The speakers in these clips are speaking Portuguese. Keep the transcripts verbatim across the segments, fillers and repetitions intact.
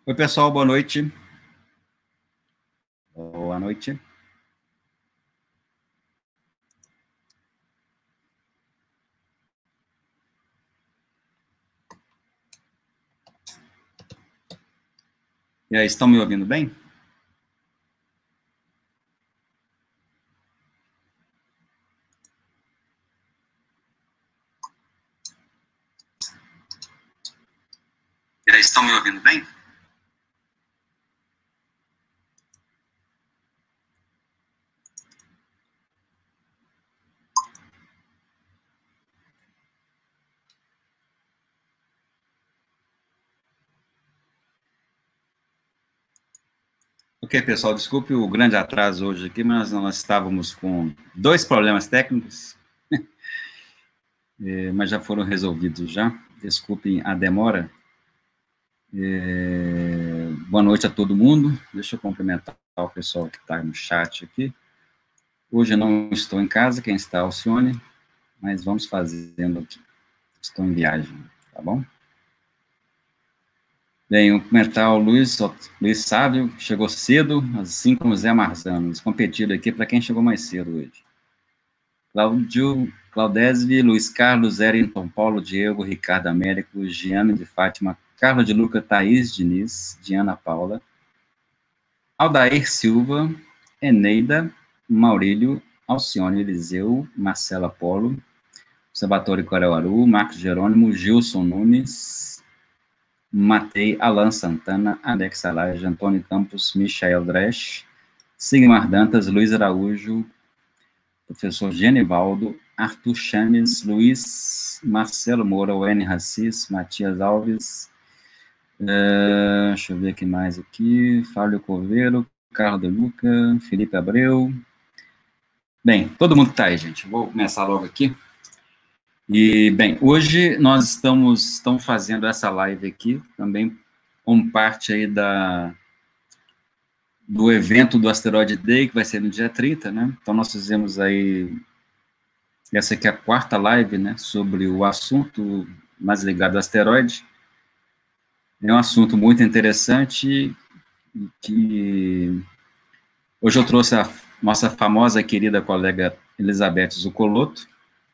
Oi, pessoal, boa noite. Boa noite. E aí, estão me ouvindo bem? E aí, estão me ouvindo bem? Ok, pessoal, desculpe o grande atraso hoje aqui, mas nós estávamos com dois problemas técnicos, é, mas já foram resolvidos já. Desculpem a demora. É, boa noite a todo mundo. Deixa eu cumprimentar o pessoal que está no chat aqui. Hoje eu não estou em casa, quem está é o Alcione, mas vamos fazendo aqui. Estou em viagem, tá bom? Bem, o comentar o Luiz, Luiz Sávio, chegou cedo, assim como o Zé Marzano. Eles competiram aqui para quem chegou mais cedo hoje. Cláudio, Claudésio, Luiz Carlos, Erington, Paulo, Diego, Ricardo Américo, Giane de Fátima, Carlos de Luca, Thaís Diniz, Diana Paula, Aldair Silva, Eneida, Maurílio, Alcione Eliseu, Marcela Polo, Sabatori Coreuaru, Marcos Jerônimo, Gilson Nunes, Matei, Alan Santana, Alex Alage, Antônio Campos, Michael Dresch, Sigmar Dantas, Luiz Araújo, professor Genivaldo, Arthur Chames, Luiz, Marcelo Moura, Wayne Rassis, Matias Alves, uh, deixa eu ver aqui mais aqui, Fábio Coveiro, Carlos de Luca, Felipe Abreu. Bem, todo mundo que está aí, gente. Vou começar logo aqui. E, bem, hoje nós estamos, estamos fazendo essa live aqui, também como parte aí da, do evento do Asteroid Day, que vai ser no dia trinta, né? Então, nós fizemos aí, essa aqui é a quarta live, né, sobre o assunto mais ligado ao asteroide. É um assunto muito interessante, que hoje eu trouxe a nossa famosa querida colega Elizabeth Zucoloto.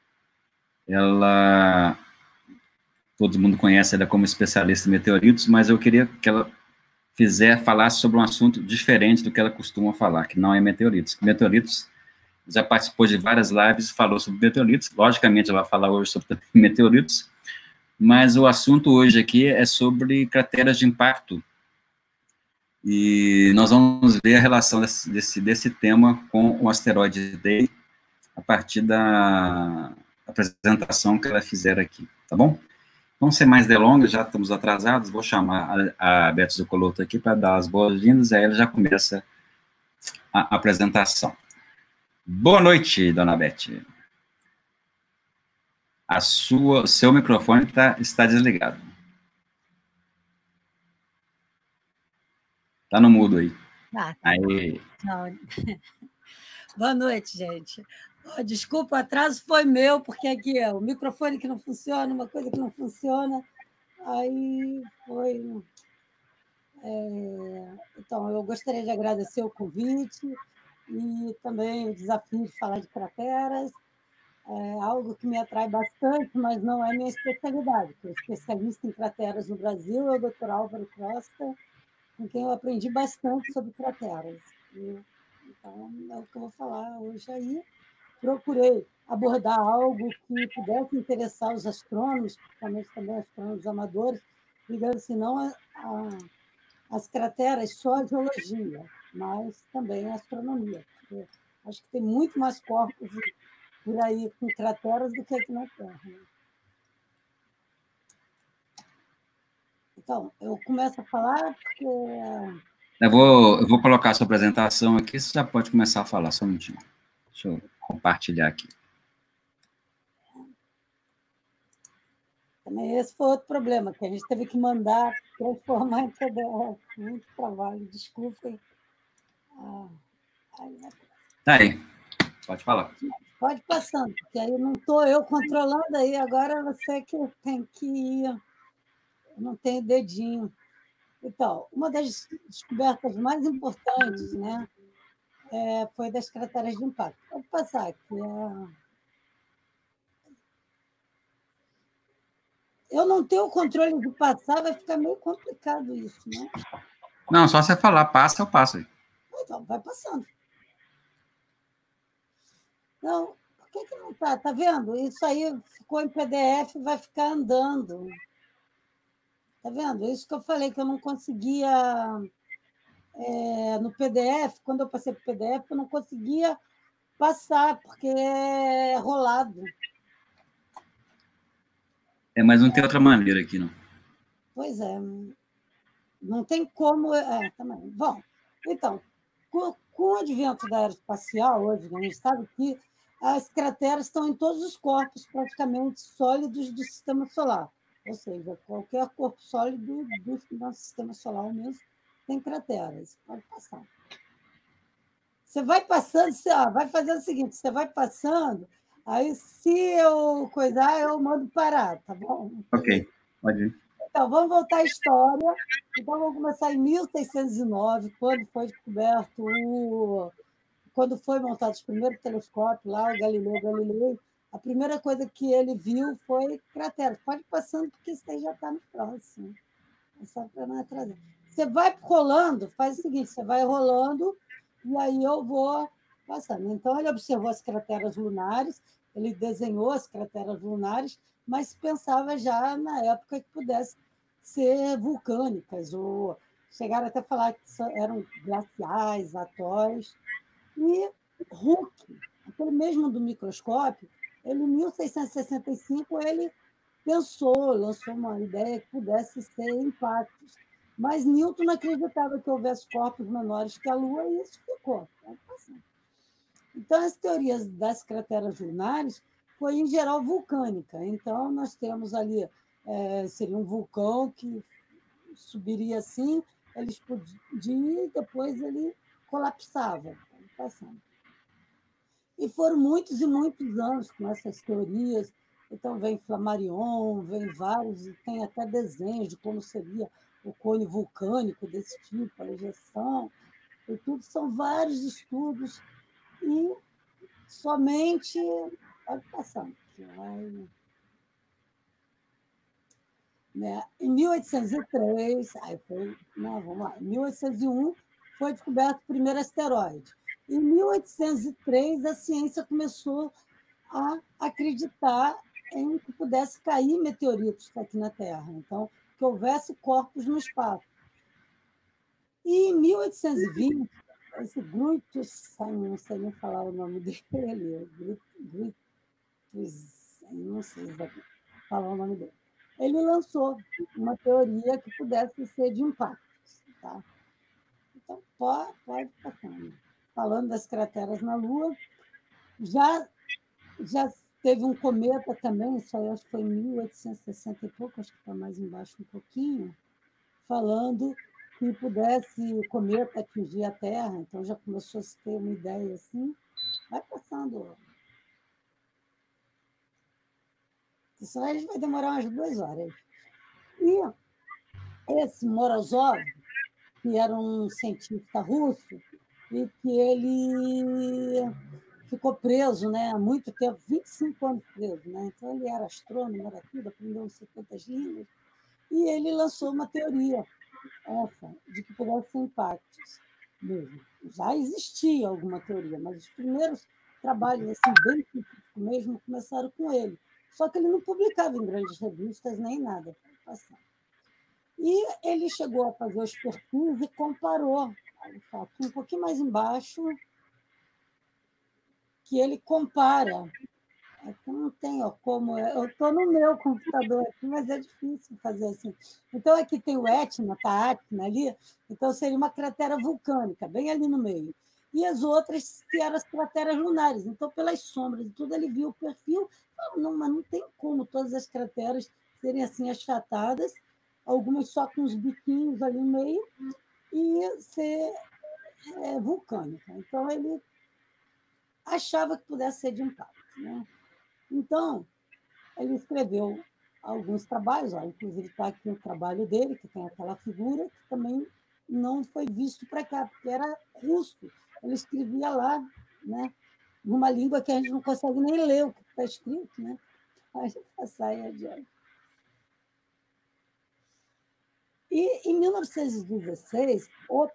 Ela, todo mundo conhece ela como especialista em meteoritos, mas eu queria que ela fizer falar sobre um assunto diferente do que ela costuma falar, que não é meteoritos. Meteoritos, já participou de várias lives e falou sobre meteoritos, logicamente ela vai falar hoje sobre meteoritos, mas o assunto hoje aqui é sobre crateras de impacto, e nós vamos ver a relação desse, desse, desse tema com o Asteroid Day, a partir da apresentação que ela fizer aqui, tá bom? Vamos ser mais delongas, já estamos atrasados, vou chamar a, a Beth Zucoloto aqui para dar as boas-vindas, aí ela já começa a apresentação. Boa noite, dona Beth. A sua, seu microfone tá, está desligado. Está no mudo aí. Ah, tá. Aí. Não. Boa noite, gente. Oh, desculpa, o atraso foi meu, porque aqui é o microfone que não funciona, uma coisa que não funciona. Aí foi. É... Então, eu gostaria de agradecer o convite e também o desafio de falar de crateras. É algo que me atrai bastante, mas não é minha especialidade. O especialista em crateras no Brasil é o doutor Álvaro Costa, com quem eu aprendi bastante sobre crateras. E, então, é o que eu vou falar hoje aí. Procurei abordar algo que pudesse interessar os astrônomos, principalmente também astrônomos amadores, ligando se não a, a, as crateras só a geologia, mas também a astronomia. Porque acho que tem muito mais corpos por aí com crateras do que aqui na Terra. Então, eu começo a falar porque... Eu vou, eu vou colocar a sua apresentação aqui, você já pode começar a falar, só um minutinho. Deixa eu compartilhar aqui. Também esse foi outro problema, que a gente teve que mandar transformar em P D F. Muito trabalho, desculpem. Ah, aí, tá aí, pode falar. Pode passando, porque aí não estou eu controlando, aí agora você que tem que ir. Eu não tenho dedinho. Então, uma das descobertas mais importantes, né, é, foi das crateras de impacto. Pode passar, que é... Eu não tenho o controle de passar, vai ficar meio complicado isso, né? Não, só você falar, passa, eu passo. Então, vai passando. Não, por que, que não está? Está vendo? Isso aí ficou em P D F, vai ficar andando. Está vendo? Isso que eu falei, que eu não conseguia... É, no P D F, quando eu passei para o P D F, eu não conseguia passar, porque é rolado. É, mas não tem outra maneira aqui, não. Pois é. Não tem como... É, também. Bom, então, com, com o advento da aeroespacial, hoje, a gente sabe que as crateras estão em todos os corpos praticamente sólidos do sistema solar. Ou seja, qualquer corpo sólido do nosso sistema solar mesmo tem crateras. Pode passar. Você vai passando, você, ó, vai fazendo o seguinte, você vai passando, aí se eu coisar, eu mando parar, tá bom? Ok, pode ir. Então, vamos voltar à história. Então, vamos começar em mil seiscentos e nove, quando foi descoberto o... Quando foi montado o primeiro telescópio lá, o Galileu Galilei, a primeira coisa que ele viu foi crateras. Pode ir passando, porque isso aí já está no próximo. É só para não atrasar. Você vai rolando, faz o seguinte, você vai rolando, e aí eu vou passando. Então, ele observou as crateras lunares, ele desenhou as crateras lunares, mas pensava já na época que pudesse ser vulcânicas, ou chegaram até a falar que eram glaciais, atóis. E Hooke, aquele mesmo do microscópio, ele, em mil seiscentos e sessenta e cinco, ele pensou, lançou uma ideia que pudesse ser impactos. Mas Newton não acreditava que houvesse corpos menores que a Lua, e isso ficou. Então, as teorias das crateras lunares foi, em geral, vulcânica. Então, nós temos ali, é, seria um vulcão que subiria assim, ele explodia e depois ele colapsava. Passando. E foram muitos e muitos anos com essas teorias. Então, vem Flammarion, vem vários, e tem até desenhos de como seria o cone vulcânico desse tipo, a ejeção, e tudo são vários estudos, e somente... Pode passar. Vai, né? Em mil oitocentos e três, aí foi, não, vamos lá, em mil oitocentos e um foi descoberto o primeiro asteroide. Em mil oitocentos e três, a ciência começou a acreditar em que pudesse cair meteoritos aqui na Terra, então, que houvesse corpos no espaço. E em mil oitocentos e vinte, esse Gruitus, não sei nem falar o nome dele, Gruitus, não sei exatamente falar o nome dele, ele lançou uma teoria que pudesse ser de impactos. Tá? Então, pode, pode passando. Falando das crateras na Lua, já, já teve um cometa também, isso aí acho que foi em mil oitocentos e sessenta e pouco, acho que está mais embaixo um pouquinho, falando que pudesse o cometa atingir a Terra, então já começou a se ter uma ideia assim. Vai passando. Isso aí a gente vai demorar umas duas horas. E esse Morozov, que era um cientista russo, e que ele ficou preso, né, há muito tempo, vinte e cinco anos preso. Né? Então, ele era astrônomo, era tudo, aprendeu uns cinquenta línguas, e ele lançou uma teoria, essa, de que pudesse ser impactos mesmo. Já existia alguma teoria, mas os primeiros trabalhos assim, bem científicos mesmo começaram com ele. Só que ele não publicava em grandes revistas nem nada. E ele chegou a fazer os perfis e comparou. Aqui um pouquinho mais embaixo, que ele compara. Aqui não tem ó, como... Eu estou no meu computador aqui, mas é difícil fazer assim. Então, aqui tem o Etna, tá a Atna ali, então seria uma cratera vulcânica, bem ali no meio. E as outras, que eram as crateras lunares. Então, pelas sombras e tudo, ele viu o perfil. Não, mas não tem como todas as crateras serem assim achatadas, algumas só com os biquinhos ali no meio, e ser é, vulcânica. Então, ele achava que pudesse ser de impacto. Né? Então, ele escreveu alguns trabalhos, ó, inclusive está aqui o trabalho dele, que tem aquela figura, que também não foi visto para cá, porque era russo. Ele escrevia lá, né, numa língua que a gente não consegue nem ler o que está escrito, né? A gente passar aí adiante. E, em mil novecentos e dezesseis,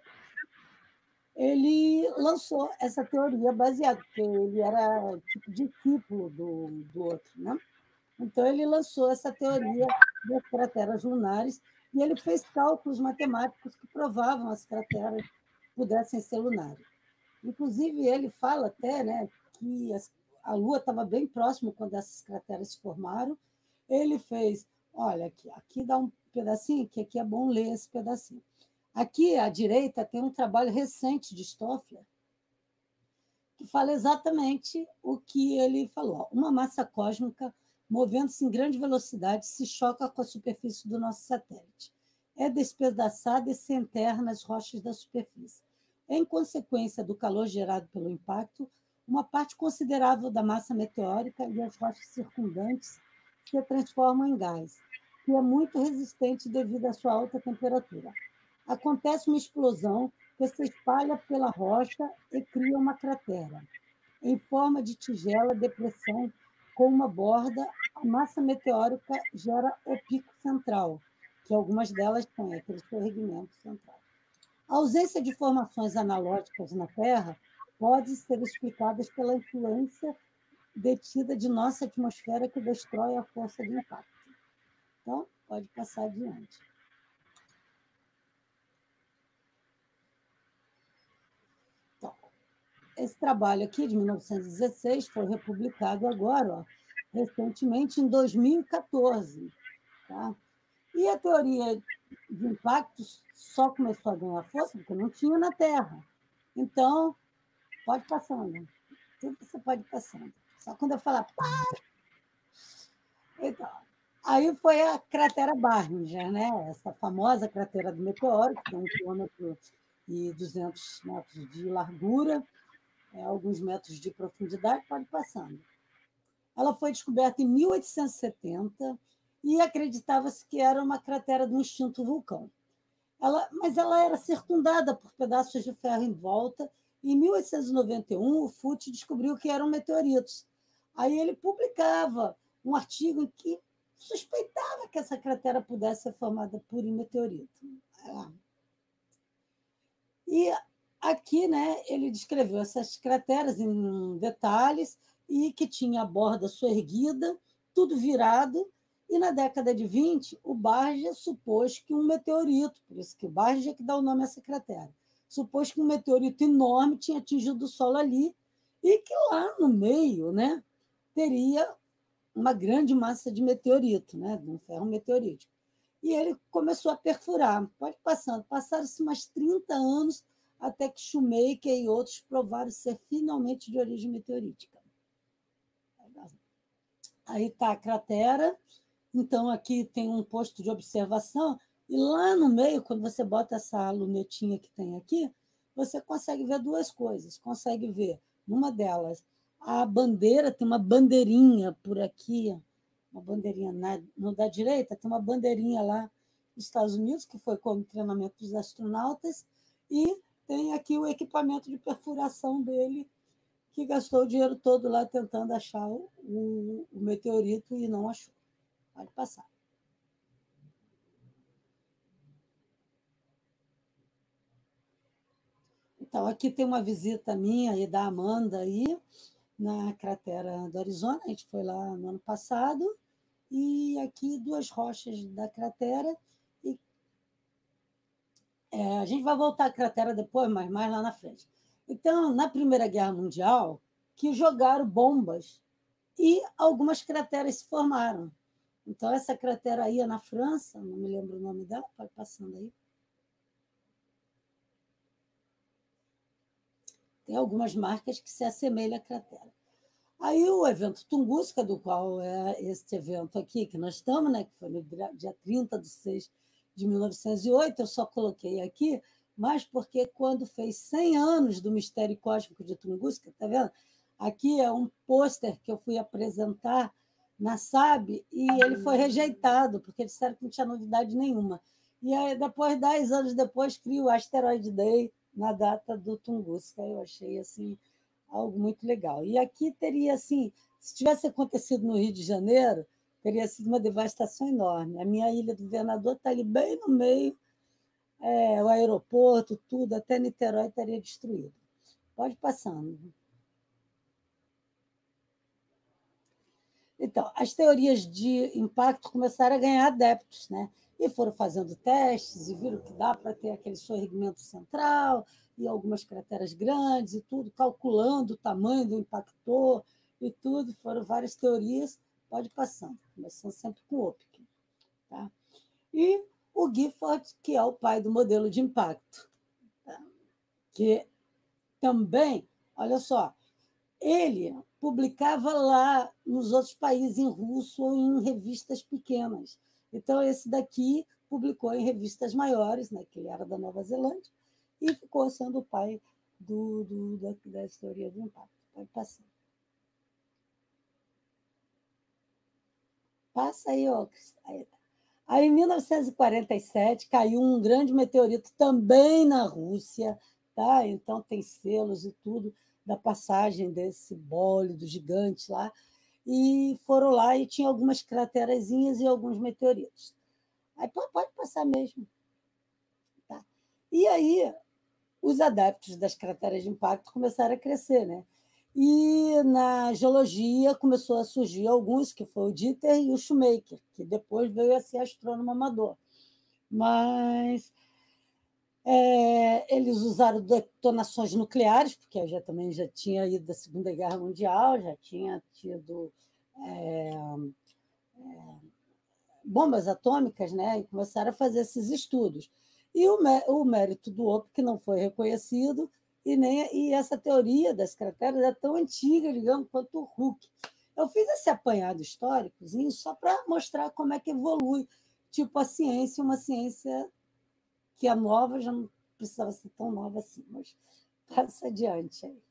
ele lançou essa teoria baseada, porque ele era tipo discípulo do, do outro, né? Então, ele lançou essa teoria das crateras lunares e ele fez cálculos matemáticos que provavam as crateras pudessem ser lunares. Inclusive, ele fala até, né, que as, a Lua estava bem próximo quando essas crateras se formaram. Ele fez, olha, aqui, aqui dá um pedacinho, que aqui é bom ler esse pedacinho. Aqui, à direita, tem um trabalho recente de Stoffler, que fala exatamente o que ele falou. Uma massa cósmica, movendo-se em grande velocidade, se choca com a superfície do nosso satélite. É despedaçada e se enterra nas rochas da superfície. Em consequência do calor gerado pelo impacto, uma parte considerável da massa meteórica e as rochas circundantes se transformam em gás, que é muito resistente devido à sua alta temperatura. Acontece uma explosão que se espalha pela rocha e cria uma cratera. Em forma de tigela, depressão, com uma borda, a massa meteórica gera o pico central, que algumas delas têm aquele escorregimento central. A ausência de formações analógicas na Terra pode ser explicada pela influência detida de nossa atmosfera que destrói a força de impacto. Então, pode passar adiante. Então, esse trabalho aqui, de mil novecentos e dezesseis, foi republicado agora, ó, recentemente, em dois mil e quatorze. Tá? E a teoria de impactos só começou a ganhar força porque não tinha na Terra. Então, pode passando. Tudo você pode ir passando. Só quando eu falar, para! Então, aí foi a cratera Barringer, né? Essa famosa cratera do meteoro, que tem um quilômetro e duzentos metros de largura, é, alguns metros de profundidade, pode ir passando. Ela foi descoberta em mil oitocentos e setenta e acreditava-se que era uma cratera de um extinto vulcão. Ela, mas ela era circundada por pedaços de ferro em volta, e em mil oitocentos e noventa e um, o Foote descobriu que eram meteoritos. Aí ele publicava um artigo em que suspeitava que essa cratera pudesse ser formada por meteorito. E aqui, né, ele descreveu essas crateras em detalhes e que tinha a borda soerguida, tudo virado, e na década de vinte, o Barger supôs que um meteorito, por isso que o Barger é que dá o nome a essa cratera, supôs que um meteorito enorme tinha atingido o solo ali e que lá no meio, né, teria uma grande massa de meteorito, né, de um ferro meteorítico. E ele começou a perfurar, pode passando, passaram-se mais trinta anos até que Shoemaker e outros provaram ser finalmente de origem meteorítica. Aí está a cratera, então aqui tem um posto de observação, e lá no meio, quando você bota essa lunetinha que tem aqui, você consegue ver duas coisas. Consegue ver, numa delas, a bandeira, tem uma bandeirinha por aqui, uma bandeirinha na, no da direita, tem uma bandeirinha lá nos Estados Unidos, que foi como treinamento dos astronautas, e tem aqui o equipamento de perfuração dele, que gastou o dinheiro todo lá tentando achar o, o, o meteorito e não achou. Pode passar. Então, aqui tem uma visita minha e da Amanda aí, na cratera do Arizona. A gente foi lá no ano passado. E aqui duas rochas da cratera. E, é, a gente vai voltar à cratera depois, mas mais lá na frente. Então, na Primeira Guerra Mundial, que jogaram bombas e algumas crateras se formaram. Então, essa cratera aí é na França, não me lembro o nome dela, pode passando aí. Tem algumas marcas que se assemelham à cratera. Aí o evento Tunguska, do qual é este evento aqui que nós estamos, né, que foi no dia trinta de seis de mil novecentos e oito, eu só coloquei aqui, mas porque quando fez cem anos do mistério cósmico de Tunguska, tá vendo? Aqui é um pôster que eu fui apresentar na S A B e ele foi rejeitado, porque disseram que não tinha novidade nenhuma. E aí, depois, dez anos depois, cria o Asteroid Day na data do Tunguska. Eu achei assim, algo muito legal. E aqui teria, assim, se tivesse acontecido no Rio de Janeiro, teria sido uma devastação enorme. A minha Ilha do Governador está ali bem no meio, é, o aeroporto, tudo, até Niterói estaria destruído. Pode passando. Então, as teorias de impacto começaram a ganhar adeptos, né? E foram fazendo testes e viram que dá para ter aquele sorrimento central e algumas crateras grandes e tudo, calculando o tamanho do impactor e tudo. Foram várias teorias. Pode passando, começando sempre com o Opke. Tá? E o Gifford, que é o pai do modelo de impacto, tá? Que também, olha só, ele publicava lá nos outros países, em russo ou em revistas pequenas. Então, esse daqui publicou em revistas maiores, né, que ele era da Nova Zelândia, e ficou sendo o pai do, do, da, da teoria do impacto. Pode passar. Passa aí, ó. Aí, tá. Aí, em mil novecentos e quarenta e sete, caiu um grande meteorito também na Rússia, tá? Então tem selos e tudo da passagem desse bólido gigante lá, e foram lá e tinha algumas craterazinhas e alguns meteoritos. Aí pode passar mesmo. Tá? E aí os adeptos das crateras de impacto começaram a crescer, né? E na geologia começou a surgir alguns, que foi o Dieter e o Shoemaker, que depois veio a ser astrônomo amador. Mas é, eles usaram detonações nucleares, porque eu já também já tinha ido da Segunda Guerra Mundial, já tinha tido é, é, bombas atômicas, né? E começaram a fazer esses estudos. E o, o mérito do Opke não foi reconhecido, e, nem, e essa teoria das crateras é tão antiga, digamos, quanto o Hooke. Eu fiz esse apanhado históricozinho só para mostrar como é que evolui, tipo a ciência, uma ciência que a nova já não precisava ser tão nova assim, mas passa adiante aí.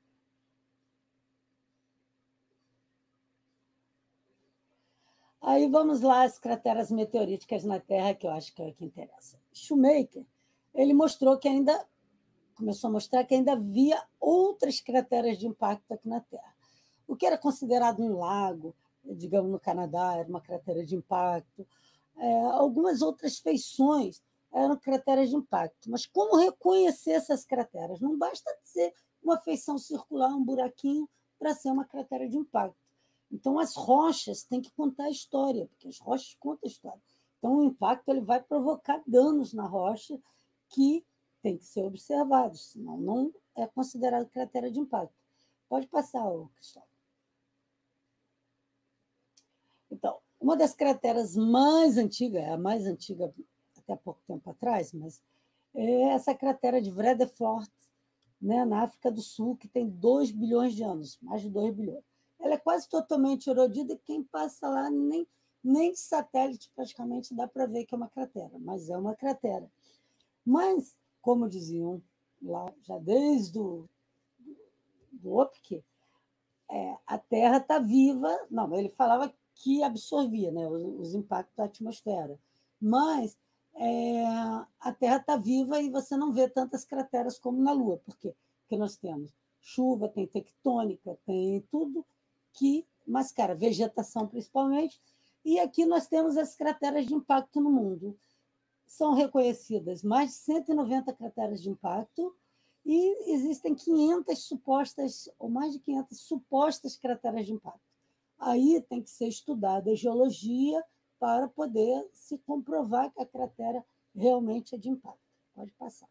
Aí vamos lá, as crateras meteoríticas na Terra, que eu acho que é o que interessa. Shoemaker, ele mostrou que ainda, começou a mostrar que ainda havia outras crateras de impacto aqui na Terra. O que era considerado um lago, digamos, no Canadá, era uma cratera de impacto. É, algumas outras feições eram crateras de impacto. Mas como reconhecer essas crateras? Não basta ser uma feição circular, um buraquinho, para ser uma cratera de impacto. Então, as rochas têm que contar a história, porque as rochas contam a história. Então, o impacto ele vai provocar danos na rocha que tem que ser observados, senão não é considerado cratera de impacto. Pode passar, Cristóvão. Então, uma das crateras mais antigas, a mais antiga até pouco tempo atrás, mas é essa cratera de Vredefort, né, na África do Sul, que tem dois bilhões de anos, mais de dois bilhões. Ela é quase totalmente erodida e quem passa lá nem, nem de satélite praticamente dá para ver que é uma cratera, mas é uma cratera. Mas, como diziam lá já desde o do Opke, é, a Terra está viva. Não, ele falava que absorvia, né, os, os impactos da atmosfera, mas é, a Terra está viva e você não vê tantas crateras como na Lua. Por quê? Porque nós temos chuva, tem tectônica, tem tudo que mascara, vegetação principalmente, e aqui nós temos as crateras de impacto no mundo. São reconhecidas mais de cento e noventa crateras de impacto e existem quinhentas supostas, ou mais de quinhentas supostas crateras de impacto. Aí tem que ser estudada a geologia para poder se comprovar que a cratera realmente é de impacto. Pode passar.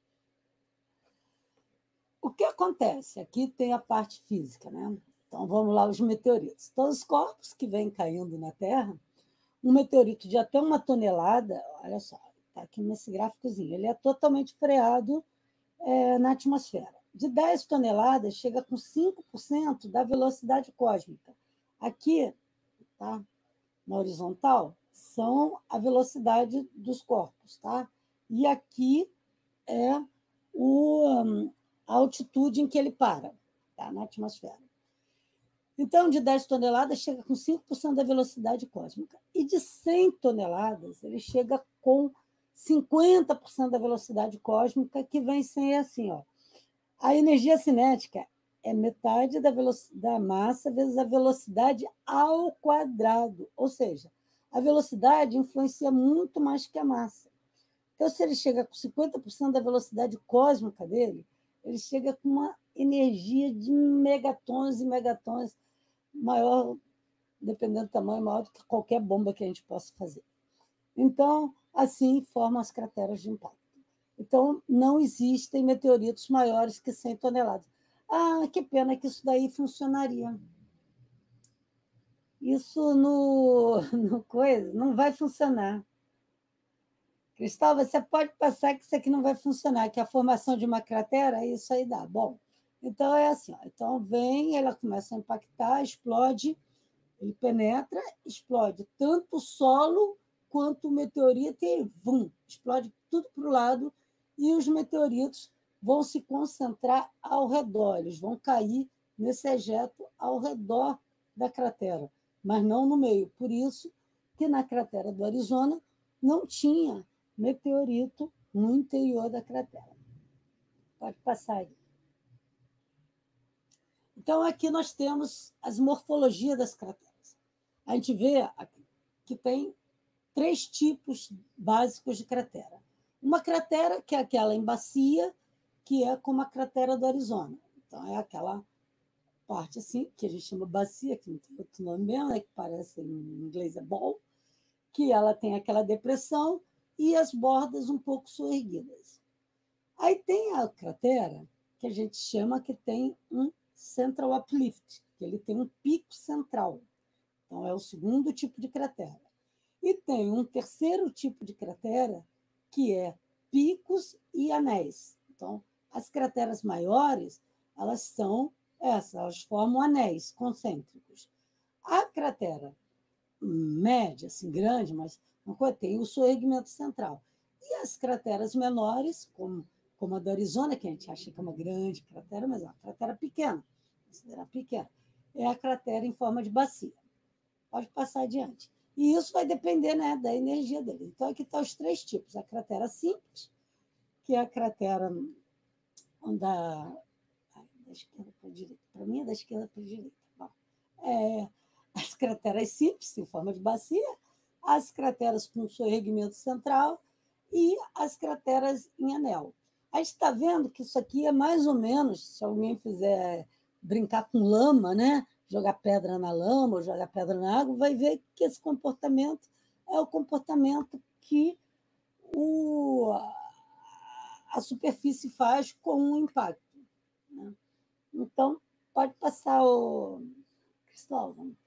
O que acontece? Aqui tem a parte física, né? Então, vamos lá, os meteoritos. Então, os corpos que vêm caindo na Terra, um meteorito de até uma tonelada, olha só, está aqui nesse gráficozinho, ele é totalmente freado é, na atmosfera. De dez toneladas, chega com cinco por cento da velocidade cósmica. Aqui, tá, na horizontal, são a velocidade dos corpos, tá? E aqui é o, a altitude em que ele para, tá, na atmosfera. Então, de dez toneladas, chega com cinco por cento da velocidade cósmica. E de cem toneladas, ele chega com cinquenta por cento da velocidade cósmica, que vem sem assim, ó. A energia cinética é metade da, da massa vezes a velocidade ao quadrado. Ou seja, a velocidade influencia muito mais que a massa. Então, se ele chega com cinquenta por cento da velocidade cósmica dele, ele chega com uma energia de megatons e megatons, maior, dependendo do tamanho, maior do que qualquer bomba que a gente possa fazer. Então, assim formam as crateras de impacto. Então, não existem meteoritos maiores que cem toneladas. Ah, que pena que isso daí funcionaria. Isso no, no coisa não vai funcionar. Cristóvão, você pode passar que isso aqui não vai funcionar, que a formação de uma cratera, isso aí dá. Bom, então é assim, ó. Então vem, ela começa a impactar, explode, ele penetra, explode tanto o solo quanto o meteorito e, vum, explode tudo para o lado e os meteoritos vão se concentrar ao redor, eles vão cair nesse ejeto ao redor da cratera, mas não no meio. Por isso que na cratera do Arizona não tinha meteorito no interior da cratera. Pode passar aí. Então, aqui nós temos as morfologias das crateras. A gente vê aqui que tem três tipos básicos de cratera. Uma cratera, que é aquela em bacia, que é como a cratera do Arizona. Então, é aquela parte assim, que a gente chama bacia, que não tem outro nome mesmo, né, que parece em inglês é bowl, que ela tem aquela depressão e as bordas um pouco soerguidas. Aí tem a cratera, que a gente chama que tem um central uplift, que ele tem um pico central. Então, é o segundo tipo de cratera. E tem um terceiro tipo de cratera, que é picos e anéis. Então, as crateras maiores, elas são essas, elas formam anéis concêntricos. A cratera média, assim, grande, mas tem o soerguimento central. E as crateras menores, como, como a do Arizona, que a gente acha que é uma grande cratera, mas é uma cratera pequena, considerar pequena, é a cratera em forma de bacia. Pode passar adiante. E isso vai depender, né, da energia dele. Então, aqui estão os três tipos. A cratera simples, que é a cratera da, da esquerda para a direita. Para mim, é da esquerda para a direita. Bom, é, as crateras simples, em forma de bacia, as crateras com soerguimento central e as crateras em anel. A gente está vendo que isso aqui é mais ou menos, se alguém fizer brincar com lama, né? Jogar pedra na lama ou jogar pedra na água, vai ver que esse comportamento é o comportamento que o, a superfície faz com o impacto. Né? Então, pode passar o Cristóvão.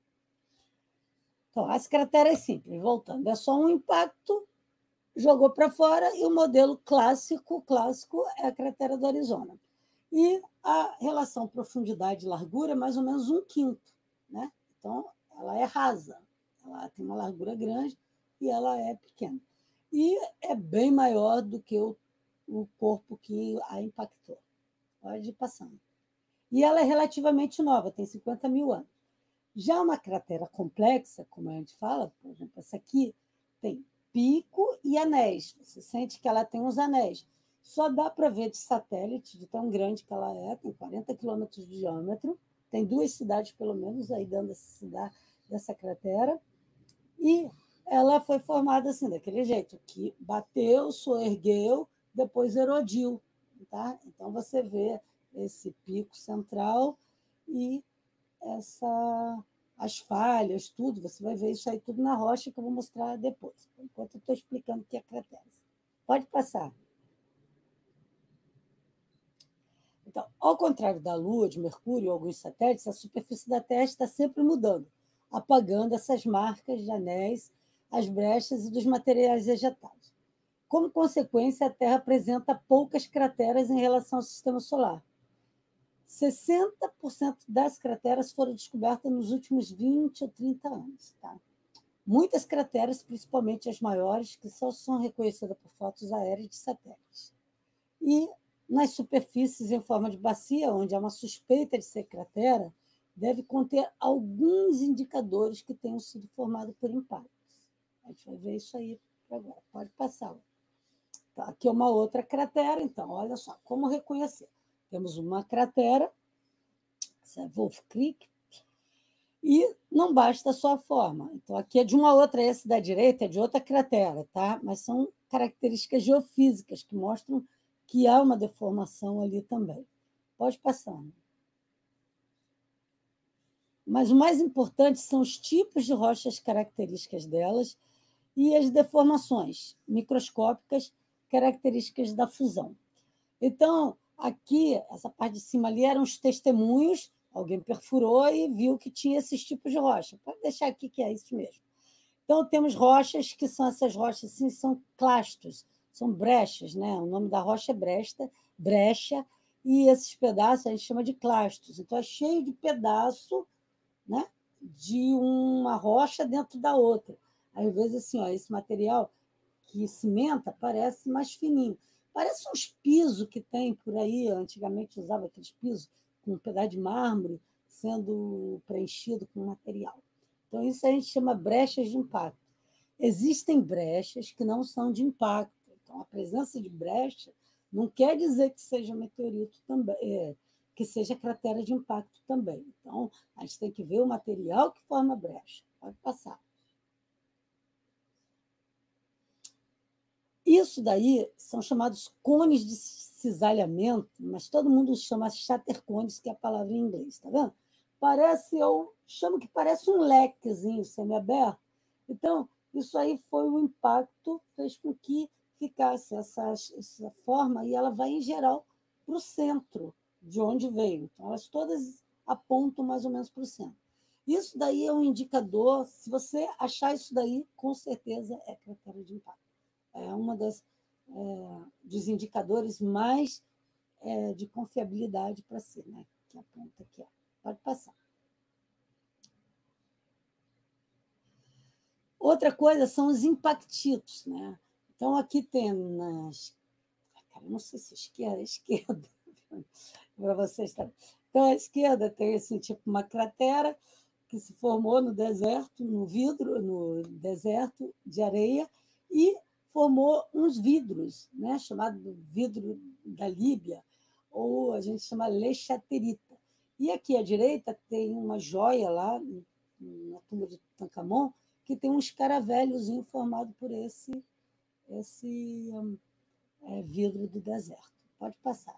Então, as crateras simples, voltando, é só um impacto, jogou para fora, e o modelo clássico, clássico é a cratera do Arizona. E a relação profundidade e largura é mais ou menos um quinto. Né? Então, ela é rasa, ela tem uma largura grande e ela é pequena. E é bem maior do que o, o corpo que a impactou. Pode ir passando. E ela é relativamente nova, tem cinquenta mil anos. Já uma cratera complexa, como a gente fala, por exemplo, essa aqui tem pico e anéis. Você sente que ela tem uns anéis. Só dá para ver de satélite, de tão grande que ela é, tem quarenta quilômetros de diâmetro, tem duas cidades, pelo menos, aí dentro dessa cidade, dessa cratera, e ela foi formada assim, daquele jeito, que bateu, soergueu, depois erodiu. Tá? Então, você vê esse pico central e essa, as falhas, tudo, você vai ver isso aí tudo na rocha, que eu vou mostrar depois, enquanto eu estou explicando o que é cratera. Pode passar. Então, ao contrário da Lua, de Mercúrio ou alguns satélites, a superfície da Terra está sempre mudando, apagando essas marcas de anéis, as brechas e dos materiais vegetados. Como consequência, a Terra apresenta poucas crateras em relação ao sistema solar. sessenta por cento das crateras foram descobertas nos últimos vinte ou trinta anos. Tá? Muitas crateras, principalmente as maiores, que só são reconhecidas por fotos aéreas de satélites. E nas superfícies em forma de bacia, onde há uma suspeita de ser cratera, deve conter alguns indicadores que tenham sido formados por impactos. A gente vai ver isso aí agora. Pode passar. Então, aqui é uma outra cratera, então, olha só, como reconhecer. Temos uma cratera, essa é Wolf Creek, e não basta só a forma. Então, aqui é de uma outra, esse da direita é de outra cratera, tá? Mas são características geofísicas que mostram que há uma deformação ali também. Pode passar. Mas o mais importante são os tipos de rochas características delas e as deformações microscópicas características da fusão. Então, aqui, essa parte de cima ali eram os testemunhos, alguém perfurou e viu que tinha esses tipos de rocha. Pode deixar aqui que é isso mesmo. Então, temos rochas que são essas rochas, assim, são clastos, são brechas, né? O nome da rocha é bresta, brecha, e esses pedaços a gente chama de clastos. Então, é cheio de pedaço, né, de uma rocha dentro da outra. Às vezes, assim, ó, esse material que cimenta parece mais fininho. Parece uns pisos que tem por aí. Antigamente usava aqueles pisos com um pedaço de mármore sendo preenchido com material. Então, isso a gente chama brechas de impacto. Existem brechas que não são de impacto. Então, a presença de brecha não quer dizer que seja meteorito também, é, que seja cratera de impacto também. Então, a gente tem que ver o material que forma a brecha. Pode passar. Isso daí são chamados cones de cisalhamento, mas todo mundo chama shattercones, que é a palavra em inglês, tá vendo? Parece, eu chamo que parece um lequezinho semiaberto. Então, isso aí foi o impacto, fez com que ficasse essa, essa forma, e ela vai, em geral, para o centro de onde veio. Então, elas todas apontam mais ou menos para o centro. Isso daí é um indicador, se você achar isso daí, com certeza é cratera de impacto. É um das, é, dos indicadores mais é, de confiabilidade para ser, né? Que aponta aqui. Ó. Pode passar. Outra coisa são os impactitos, né? Então, aqui tem nas... Cara, não sei se é esquerda, é esquerda, para vocês também. Então, à esquerda tem assim, tipo uma cratera que se formou no deserto, no vidro, no deserto de areia, e formou uns vidros, né, chamado vidro da Líbia, ou a gente chama lechaterita. E aqui à direita tem uma joia lá, na tumba de Tutankhamon, que tem um escaravelhozinho formado por esse, esse um, é, vidro do deserto. Pode passar.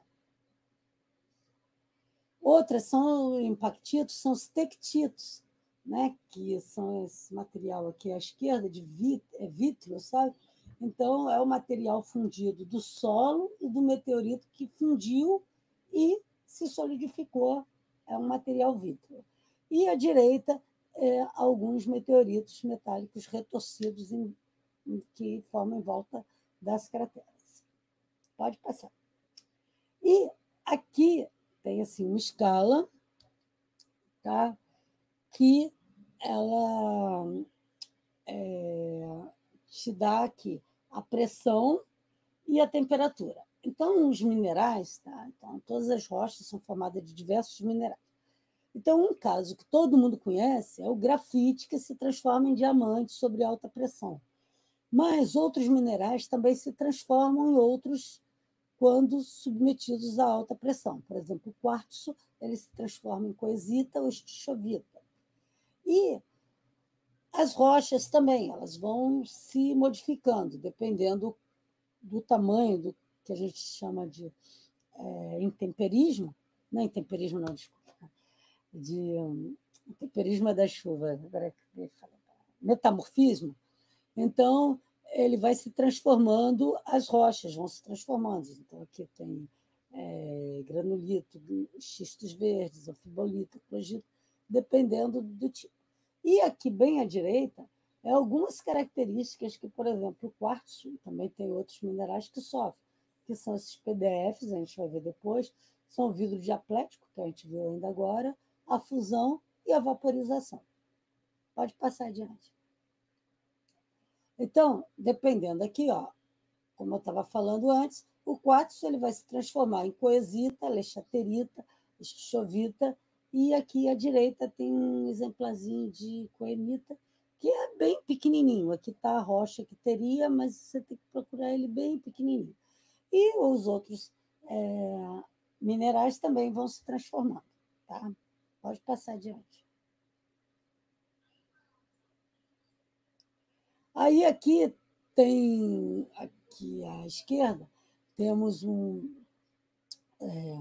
Outras são impactitos, são os tectitos, né, que são esse material aqui à esquerda, de vit, é vítreo, sabe? Então, é o material fundido do solo e do meteorito que fundiu e se solidificou. É um material vítreo. E à direita, é, alguns meteoritos metálicos retorcidos em, em, que formam em volta das crateras. Pode passar. E aqui tem assim, uma escala, tá, que ela é, te dá aqui a pressão e a temperatura. Então, os minerais, tá? Então, todas as rochas são formadas de diversos minerais. Então, um caso que todo mundo conhece é o grafite, que se transforma em diamante sob alta pressão. Mas outros minerais também se transformam em outros quando submetidos a alta pressão. Por exemplo, o quartzo ele se transforma em coesita ou estichovita. E as rochas também, elas vão se modificando, dependendo do tamanho do que a gente chama de é, intemperismo. Não é intemperismo, não, desculpa. De, um, intemperismo é da chuva, metamorfismo. Então, ele vai se transformando, as rochas vão se transformando. Então, aqui tem é, granulito, xistos verdes, anfibolito, clogito, dependendo do tipo. E aqui, bem à direita, é algumas características que, por exemplo, o quartzo, também tem outros minerais que sofrem, que são esses P D Fs, a gente vai ver depois, são o vidro diaplético, que a gente viu ainda agora, a fusão e a vaporização. Pode passar adiante. Então, dependendo aqui, ó, como eu estava falando antes, o quartzo ele vai se transformar em coesita, lechaterita, estichovita E aqui à direita tem um exemplarzinho de coenita, que é bem pequenininho. Aqui está a rocha que teria, mas você tem que procurar ele bem pequenininho. E os outros é, minerais também vão se transformando. Tá? Pode passar adiante. Aí aqui tem, aqui à esquerda, temos um, é,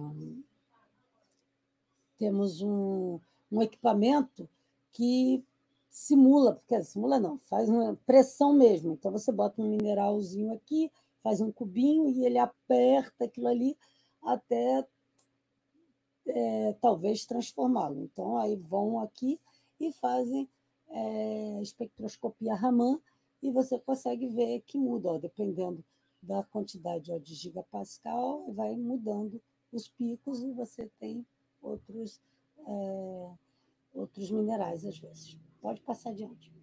temos um, um equipamento que simula, porque simula não, faz uma pressão mesmo. Então, você bota um mineralzinho aqui, faz um cubinho e ele aperta aquilo ali até é, talvez transformá-lo. Então, aí vão aqui e fazem é, espectroscopia Raman e você consegue ver que muda, ó, dependendo da quantidade ó, de gigapascal, vai mudando os picos e você tem outros, é, outros minerais, às vezes. Pode passar adiante.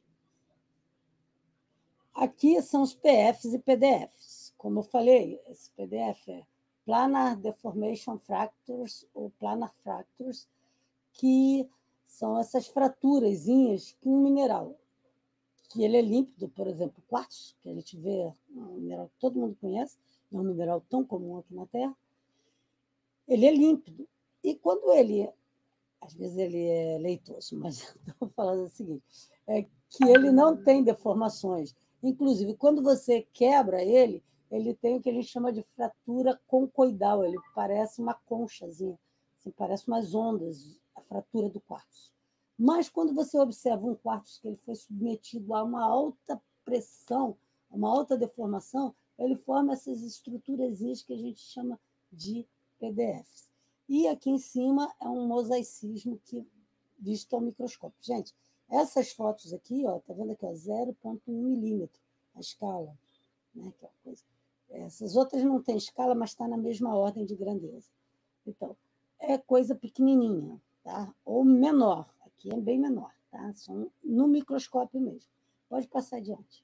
Aqui são os P Fs e P D Fs. Como eu falei, esse P D F é Planar Deformation Fractures ou Planar Fractures, que são essas fraturazinhas que um mineral, que ele é límpido, por exemplo, o quartzo, que a gente vê, um mineral que todo mundo conhece, é um mineral tão comum aqui na Terra, ele é límpido. E quando ele, às vezes ele é leitoso, mas estou falando o seguinte, é que ele não tem deformações. Inclusive, quando você quebra ele, ele tem o que a gente chama de fratura concoidal, ele parece uma conchazinha, assim, parece umas ondas, a fratura do quartzo. Mas quando você observa um quartzo que ele foi submetido a uma alta pressão, a uma alta deformação, ele forma essas estruturazinhas que a gente chama de P D Fs. E aqui em cima é um mosaicismo que visto ao microscópio. Gente, essas fotos aqui, ó, tá vendo aqui, ó, zero vírgula um milímetro a escala, né, que é uma coisa. Essas outras não têm escala, mas está na mesma ordem de grandeza. Então, é coisa pequenininha, tá? Ou menor. Aqui é bem menor, tá? São no microscópio mesmo. Pode passar adiante.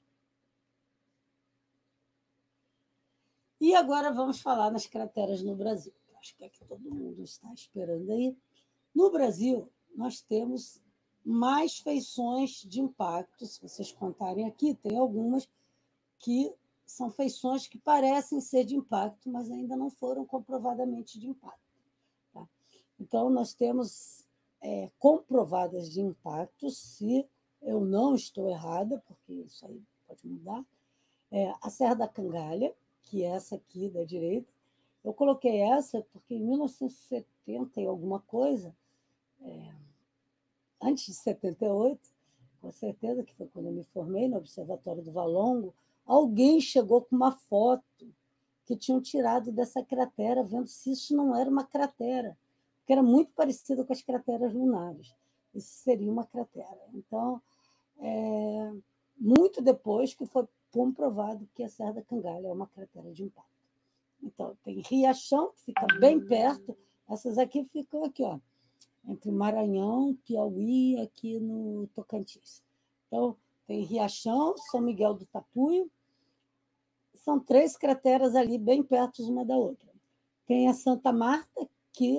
E agora vamos falar nas crateras no Brasil. Acho que é que todo mundo está esperando aí. No Brasil, nós temos mais feições de impacto. Se vocês contarem aqui, tem algumas que são feições que parecem ser de impacto, mas ainda não foram comprovadamente de impacto. Tá? Então, nós temos é, comprovadas de impacto, se eu não estou errada, porque isso aí pode mudar, é, a Serra da Cangalha, que é essa aqui da direita. Eu coloquei essa porque em mil novecentos e setenta e alguma coisa, é, antes de setenta e oito, com certeza que foi quando eu me formei no Observatório do Valongo, alguém chegou com uma foto que tinham tirado dessa cratera, vendo se isso não era uma cratera, porque era muito parecido com as crateras lunares. Isso seria uma cratera. Então, é, muito depois que foi comprovado que a Serra da Cangalha é uma cratera de impacto. Então, tem Riachão, que fica bem perto. Essas aqui ficam aqui, ó, entre Maranhão, Piauí, aqui no Tocantins. Então, tem Riachão, São Miguel do Tapuio. São três crateras ali, bem perto uma da outra. Tem a Santa Marta, que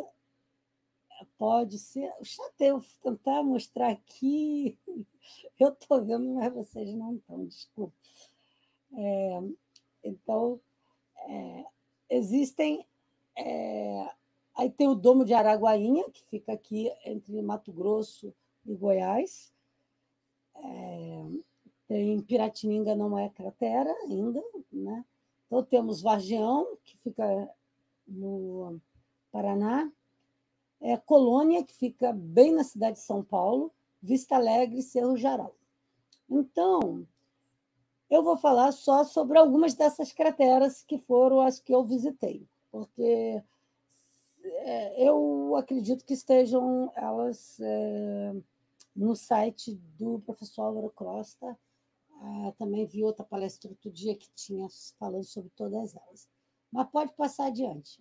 pode ser... Deixa eu tentar mostrar aqui. Eu estou vendo, mas vocês não estão, desculpa. É, então, é, existem... É, aí tem o Domo de Araguainha, que fica aqui entre Mato Grosso e Goiás. É, tem Piratininga, não é cratera ainda, né? Então, temos Vargião, que fica no Paraná, é Colônia, que fica bem na cidade de São Paulo, Vista Alegre e Cerro Jaral. Então, eu vou falar só sobre algumas dessas crateras que foram as que eu visitei, porque eu acredito que estejam elas é, no site do professor Álvaro Costa. Ah, também vi outra palestra outro dia que tinha falando sobre todas elas. Mas pode passar adiante.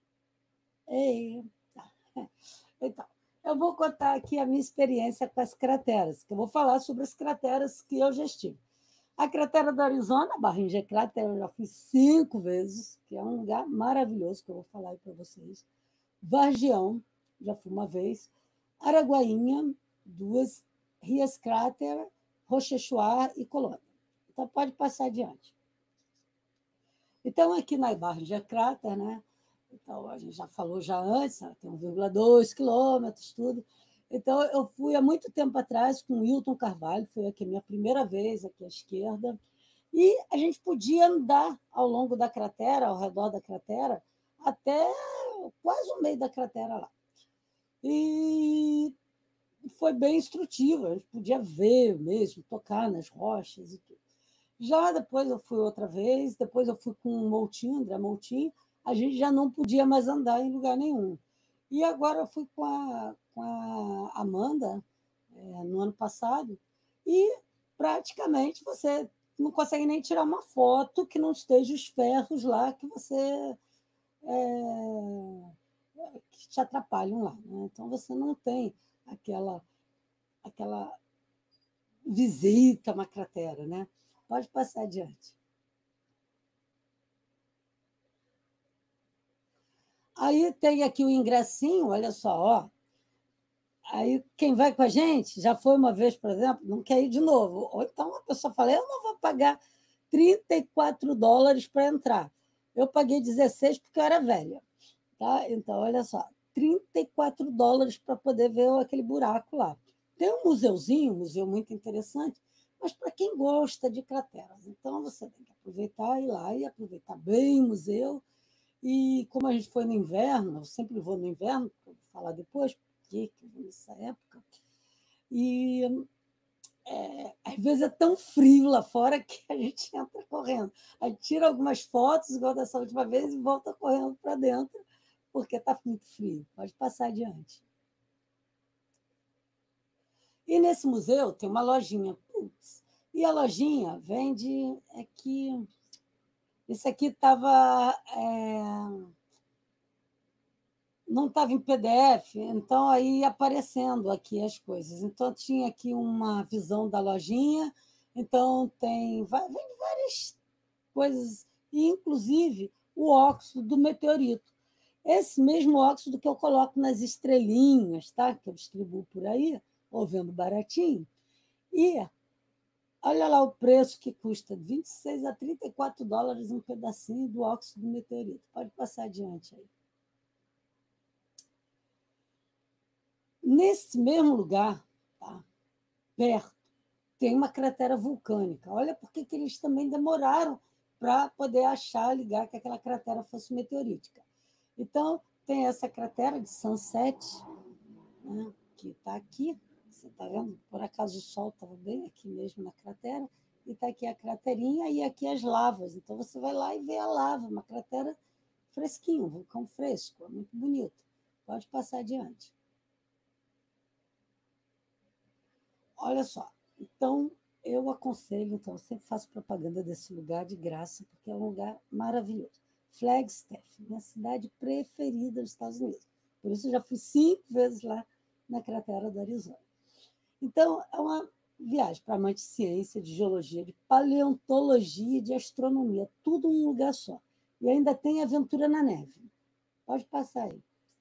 Eita. Então, eu vou contar aqui a minha experiência com as crateras, que eu vou falar sobre as crateras que eu já estive. A cratera do Arizona, Barringer Crater, eu já fui cinco vezes, que é um lugar maravilhoso, que eu vou falar aí para vocês. Vargião, já fui uma vez. Araguainha, duas. Rias Cráter, Rochechouart e Colônia. Então, pode passar adiante. Então, aqui na Barra Cráter, né? Então, a gente já falou já antes, ela tem um vírgula dois quilômetros, tudo. Então, eu fui há muito tempo atrás com o Hilton Carvalho, foi aqui a minha primeira vez, aqui à esquerda, e a gente podia andar ao longo da cratera, ao redor da cratera, até quase o meio da cratera lá. E foi bem instrutivo, a gente podia ver mesmo, tocar nas rochas e tudo. Já depois eu fui outra vez, depois eu fui com o Moutinho, André Moutinho, a gente já não podia mais andar em lugar nenhum. E agora eu fui com a, com a Amanda, é, no ano passado, e praticamente você não consegue nem tirar uma foto que não esteja os ferros lá que você é, que te atrapalham lá. Né? Então você não tem aquela, aquela visita a uma cratera, né? Pode passar adiante. Aí tem aqui o ingressinho, olha só, ó. Aí quem vai com a gente, já foi uma vez, por exemplo, não quer ir de novo. Ou então a pessoa fala, eu não vou pagar trinta e quatro dólares para entrar. Eu paguei dezesseis porque eu era velha. Tá? Então, olha só, trinta e quatro dólares para poder ver aquele buraco lá. Tem um museuzinho, um museu muito interessante, mas para quem gosta de crateras. Então, você tem que aproveitar, ir lá e aproveitar bem o museu. E como a gente foi no inverno, eu sempre vou no inverno, vou falar depois, porque eu vou nessa época, e é, às vezes é tão frio lá fora que a gente entra correndo. A gente tira algumas fotos, igual dessa última vez, e volta correndo para dentro, porque está muito frio. Pode passar adiante. E nesse museu tem uma lojinha. Putz, e a lojinha vende aqui. Isso aqui estava. É, não estava em P D F, então aí ia aparecendo aqui as coisas. Então tinha aqui uma visão da lojinha, então tem vem várias coisas, inclusive o óxido do meteorito. Esse mesmo óxido que eu coloco nas estrelinhas, tá? Que eu distribuo por aí, ou vendo baratinho. E olha lá o preço que custa, vinte e seis a trinta e quatro dólares um pedacinho do óxido do meteorito. Pode passar adiante aí. Nesse mesmo lugar, tá, perto, tem uma cratera vulcânica. Olha por que eles também demoraram para poder achar, ligar que aquela cratera fosse meteorítica. Então, tem essa cratera de Sunset, né, que está aqui. Você está vendo? Por acaso o sol estava bem aqui mesmo na cratera. E está aqui a craterinha e aqui as lavas. Então, você vai lá e vê a lava, uma cratera fresquinha, um vulcão fresco. É muito bonito. Pode passar adiante. Olha só, então eu aconselho, então eu sempre faço propaganda desse lugar de graça, porque é um lugar maravilhoso. Flagstaff, minha cidade preferida dos Estados Unidos. Por isso eu já fui cinco vezes lá na cratera do Arizona. Então, é uma viagem para amante de ciência, de geologia, de paleontologia e de astronomia, tudo em um lugar só. E ainda tem aventura na neve. Pode passar aí.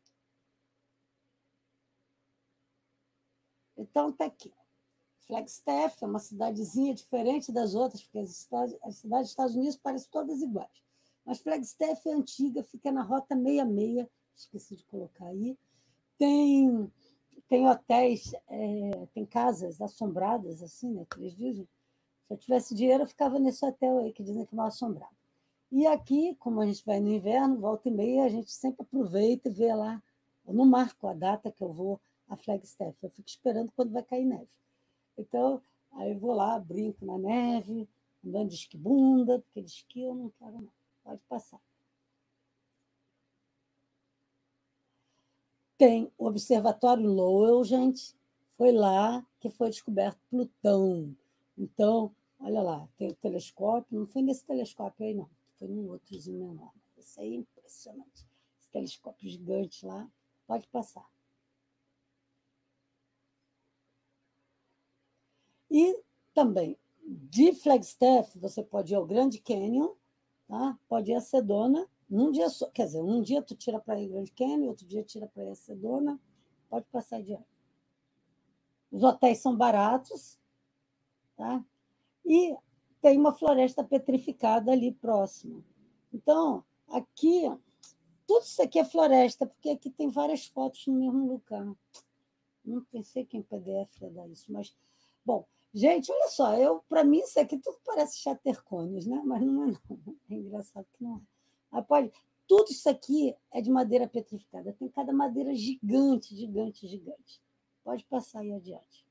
Então, está aqui. Flagstaff é uma cidadezinha diferente das outras, porque as cidades, as cidades dos Estados Unidos parecem todas iguais. Mas Flagstaff é antiga, fica na Rota sessenta e seis, esqueci de colocar aí. Tem, tem hotéis, é, tem casas assombradas, assim, né, que eles dizem. Se eu tivesse dinheiro, eu ficava nesse hotel aí, que dizem que é mal assombrado. E aqui, como a gente vai no inverno, volta e meia, a gente sempre aproveita e vê lá. Eu não marco a data que eu vou a Flagstaff, eu fico esperando quando vai cair neve. Então, aí eu vou lá, brinco na neve, andando de esquibunda, porque de esqui eu não quero não. Pode passar. Tem o Observatório Lowell, gente, foi lá que foi descoberto Plutão. Então, olha lá, tem o telescópio, não foi nesse telescópio aí não, foi num outrozinho menor. Esse aí é impressionante, esse telescópio gigante lá. Pode passar. E também, de Flagstaff, você pode ir ao Grand Canyon, tá? Pode ir a Sedona, num dia só. Quer dizer, um dia tu tira para ir ao Grand Canyon, outro dia tira para ir a Sedona. Pode passar adiante. Os hotéis são baratos, tá? E tem uma floresta petrificada ali próximo. Então, aqui, tudo isso aqui é floresta, porque aqui tem várias fotos no mesmo lugar. Não pensei que em P D F ia dar isso, mas... Bom, gente, olha só, eu, para mim isso aqui tudo parece Chattercones, né? Mas não é não. É engraçado que não é. Ah, pode... Tudo isso aqui é de madeira petrificada. Tem cada madeira gigante, gigante, gigante. Pode passar aí adiante.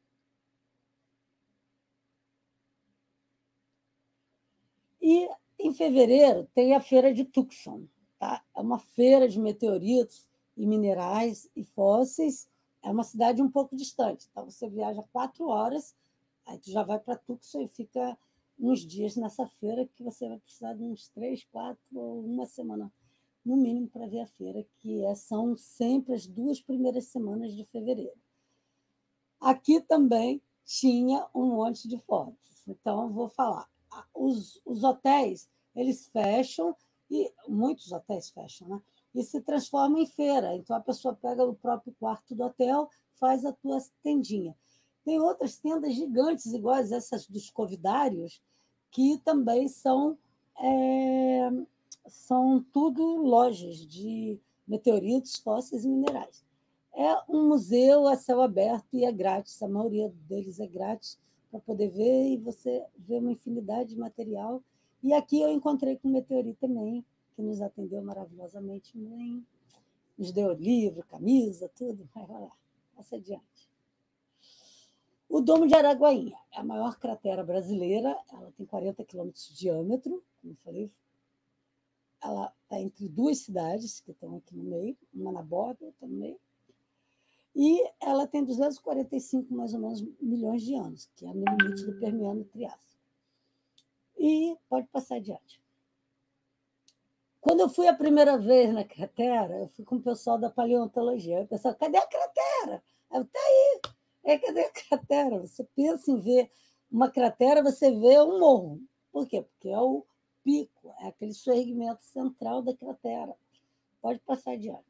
E em fevereiro tem a feira de Tucson, tá? É uma feira de meteoritos e minerais e fósseis. É uma cidade um pouco distante, então você viaja quatro horas, aí tu já vai para Tucson e fica uns dias nessa feira, que você vai precisar de uns três, quatro ou uma semana, no mínimo, para ver a feira, que é, são sempre as duas primeiras semanas de fevereiro. Aqui também tinha um monte de fotos, então eu vou falar. Os, os hotéis, eles fecham, e muitos hotéis fecham, né? E se transformam em feira. Então, a pessoa pega o próprio quarto do hotel, faz a tua tendinha. Tem outras tendas gigantes, iguais essas dos covidários, que também são, é, são tudo lojas de meteoritos, fósseis e minerais. É um museu a céu aberto e é grátis, a maioria deles é grátis, para poder ver, e você vê uma infinidade de material. E aqui eu encontrei com o Meteorito também, que nos atendeu maravilhosamente bem, nos deu livro, camisa, tudo. Vai lá, passa adiante. O Domo de Araguainha é a maior cratera brasileira, ela tem quarenta quilômetros de diâmetro, como eu falei. Ela está entre duas cidades que estão aqui no meio, uma na borda, outra no meio. E ela tem duzentos e quarenta e cinco, mais ou menos, milhões de anos, que é no limite do Permiano Triássico. E pode passar adiante. Quando eu fui a primeira vez na cratera, eu fui com o pessoal da paleontologia. O pessoal, cadê a cratera? Eu, tá aí. É, cadê a cratera? Você pensa em ver uma cratera, você vê um morro. Por quê? Porque é o pico, é aquele surgimento central da cratera. Pode passar adiante.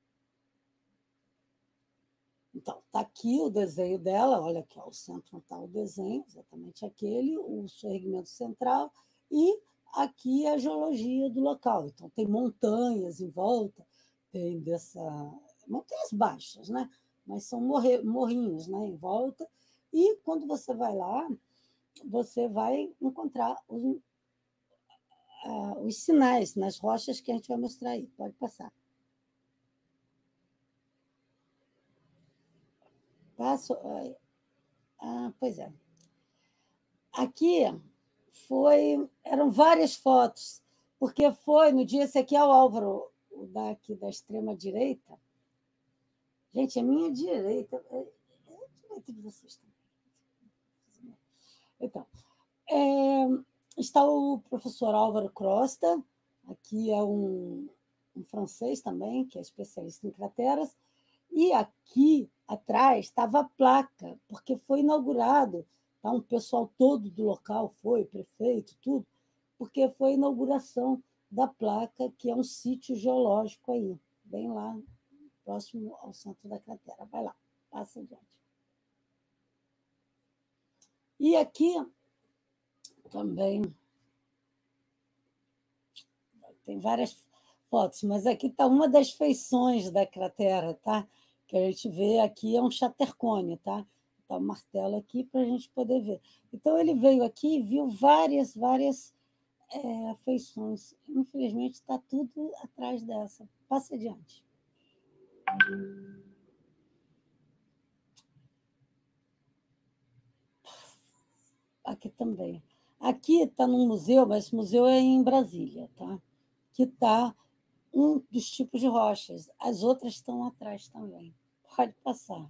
Então, está aqui o desenho dela, olha aqui, ó, o centro está o desenho, exatamente aquele, o surgimento central, e aqui a geologia do local. Então, tem montanhas em volta, tem dessa... montanhas baixas, né? Mas são morre, morrinhos, né, em volta, e quando você vai lá, você vai encontrar os, uh, os sinais nas rochas que a gente vai mostrar aí. Pode passar. Passo... Ah, pois é. Aqui foi, eram várias fotos, porque foi no dia, esse aqui é o Álvaro, o daqui da extrema-direita. Gente, a minha direita, é a direita de vocês também. Então, é, está o professor Álvaro Crosta, aqui é um, um francês também, que é especialista em crateras, e aqui atrás estava a placa, porque foi inaugurado, tá? Um pessoal todo do local foi, o prefeito, tudo, porque foi a inauguração da placa, que é um sítio geológico aí, bem lá, próximo ao centro da cratera. Vai lá, passa adiante. E aqui também tem várias fotos, mas aqui está uma das feições da cratera, tá? Que a gente vê aqui é um Chattercone, tá? Está o martelo aqui para a gente poder ver. Então, ele veio aqui e viu várias, várias é, feições. Infelizmente, está tudo atrás dessa. Passa adiante. Aqui também. Aqui está num museu, mas esse museu é em Brasília, tá? Que está um dos tipos de rochas. As outras estão atrás também. Pode passar.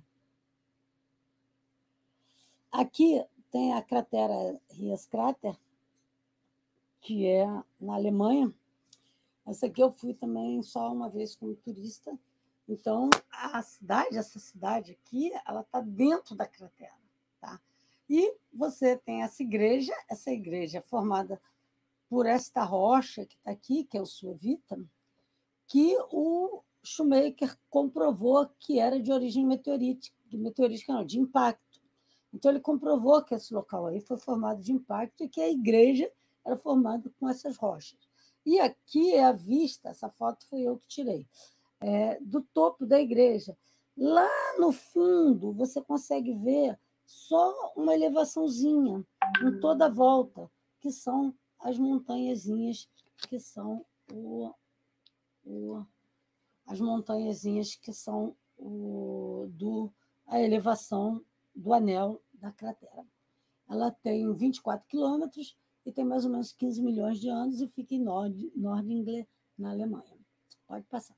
Aqui tem a cratera Rias-Crater, que é na Alemanha. Essa aqui eu fui também só uma vez como turista. Então, a cidade, essa cidade aqui, ela está dentro da cratera, tá? E você tem essa igreja, essa igreja é formada por esta rocha que está aqui, que é o Suevita, que o Shoemaker comprovou que era de origem meteorítica, de meteorítica não, de impacto. Então, ele comprovou que esse local aí foi formado de impacto e que a igreja era formada com essas rochas. E aqui é a vista, essa foto foi eu que tirei, é, do topo da igreja. Lá no fundo, você consegue ver só uma elevaçãozinha em toda a volta, que são as montanhazinhas, que são o, o, as montanhazinhas que são o, do, a elevação do anel da cratera. Ela tem vinte e quatro quilômetros e tem mais ou menos quinze milhões de anos e fica em Nord, Nordingle, na Alemanha. Pode passar.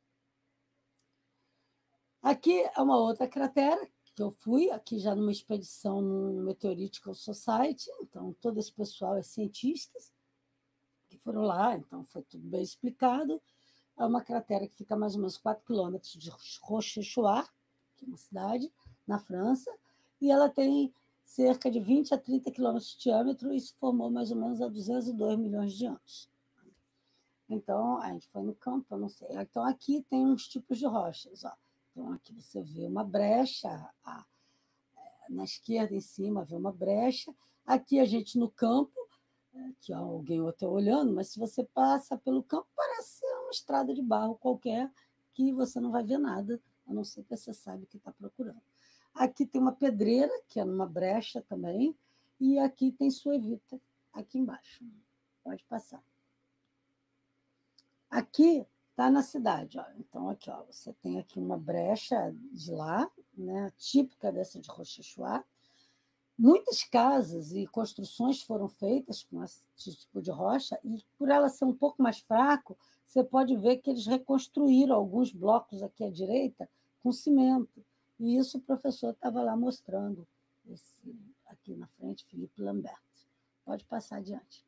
Aqui é uma outra cratera que eu fui, aqui já numa expedição no Meteoritical Society, então todo esse pessoal é cientistas que foram lá, então foi tudo bem explicado. É uma cratera que fica a mais ou menos quatro quilômetros de Rochechouart, que é uma cidade na França, e ela tem cerca de vinte a trinta quilômetros de diâmetro, e isso formou mais ou menos há duzentos e dois milhões de anos. Então, a gente foi no campo, eu não sei. Então, aqui tem uns tipos de rochas. Ó. Então, aqui você vê uma brecha, a, na esquerda, em cima, vê uma brecha. Aqui, a gente no campo, que alguém está olhando, mas se você passa pelo campo, parece uma estrada de barro qualquer, que você não vai ver nada, a não ser que você saiba o que está procurando. Aqui tem uma pedreira, que é numa brecha também, e aqui tem Suevita, aqui embaixo. Pode passar. Aqui está na cidade. Ó. Então, aqui ó, você tem aqui uma brecha de lá, né, típica dessa de Rochechouart. Muitas casas e construções foram feitas com esse tipo de rocha, e por ela ser um pouco mais fraco, você pode ver que eles reconstruíram alguns blocos aqui à direita com cimento. E isso o professor estava lá mostrando, esse, aqui na frente, Felipe Lambert. Pode passar adiante.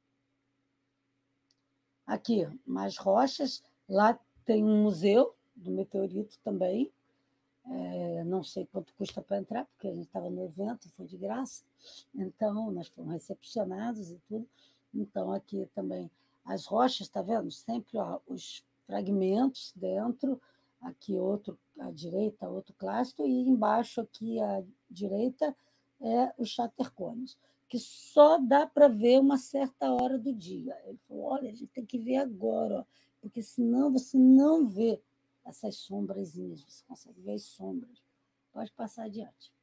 Aqui, mais rochas. Lá tem um museu do meteorito também. É, não sei quanto custa para entrar, porque a gente estava no evento e foi de graça. Então, nós fomos recepcionados e tudo. Então, aqui também as rochas, está vendo? Sempre ó, os fragmentos dentro. Aqui outro à direita, outro clássico, e embaixo aqui à direita é os chatercones, que só dá para ver uma certa hora do dia. Ele falou, olha, a gente tem que ver agora, ó, porque senão você não vê essas sombrazinhas, você consegue ver as sombras. Pode passar adiante.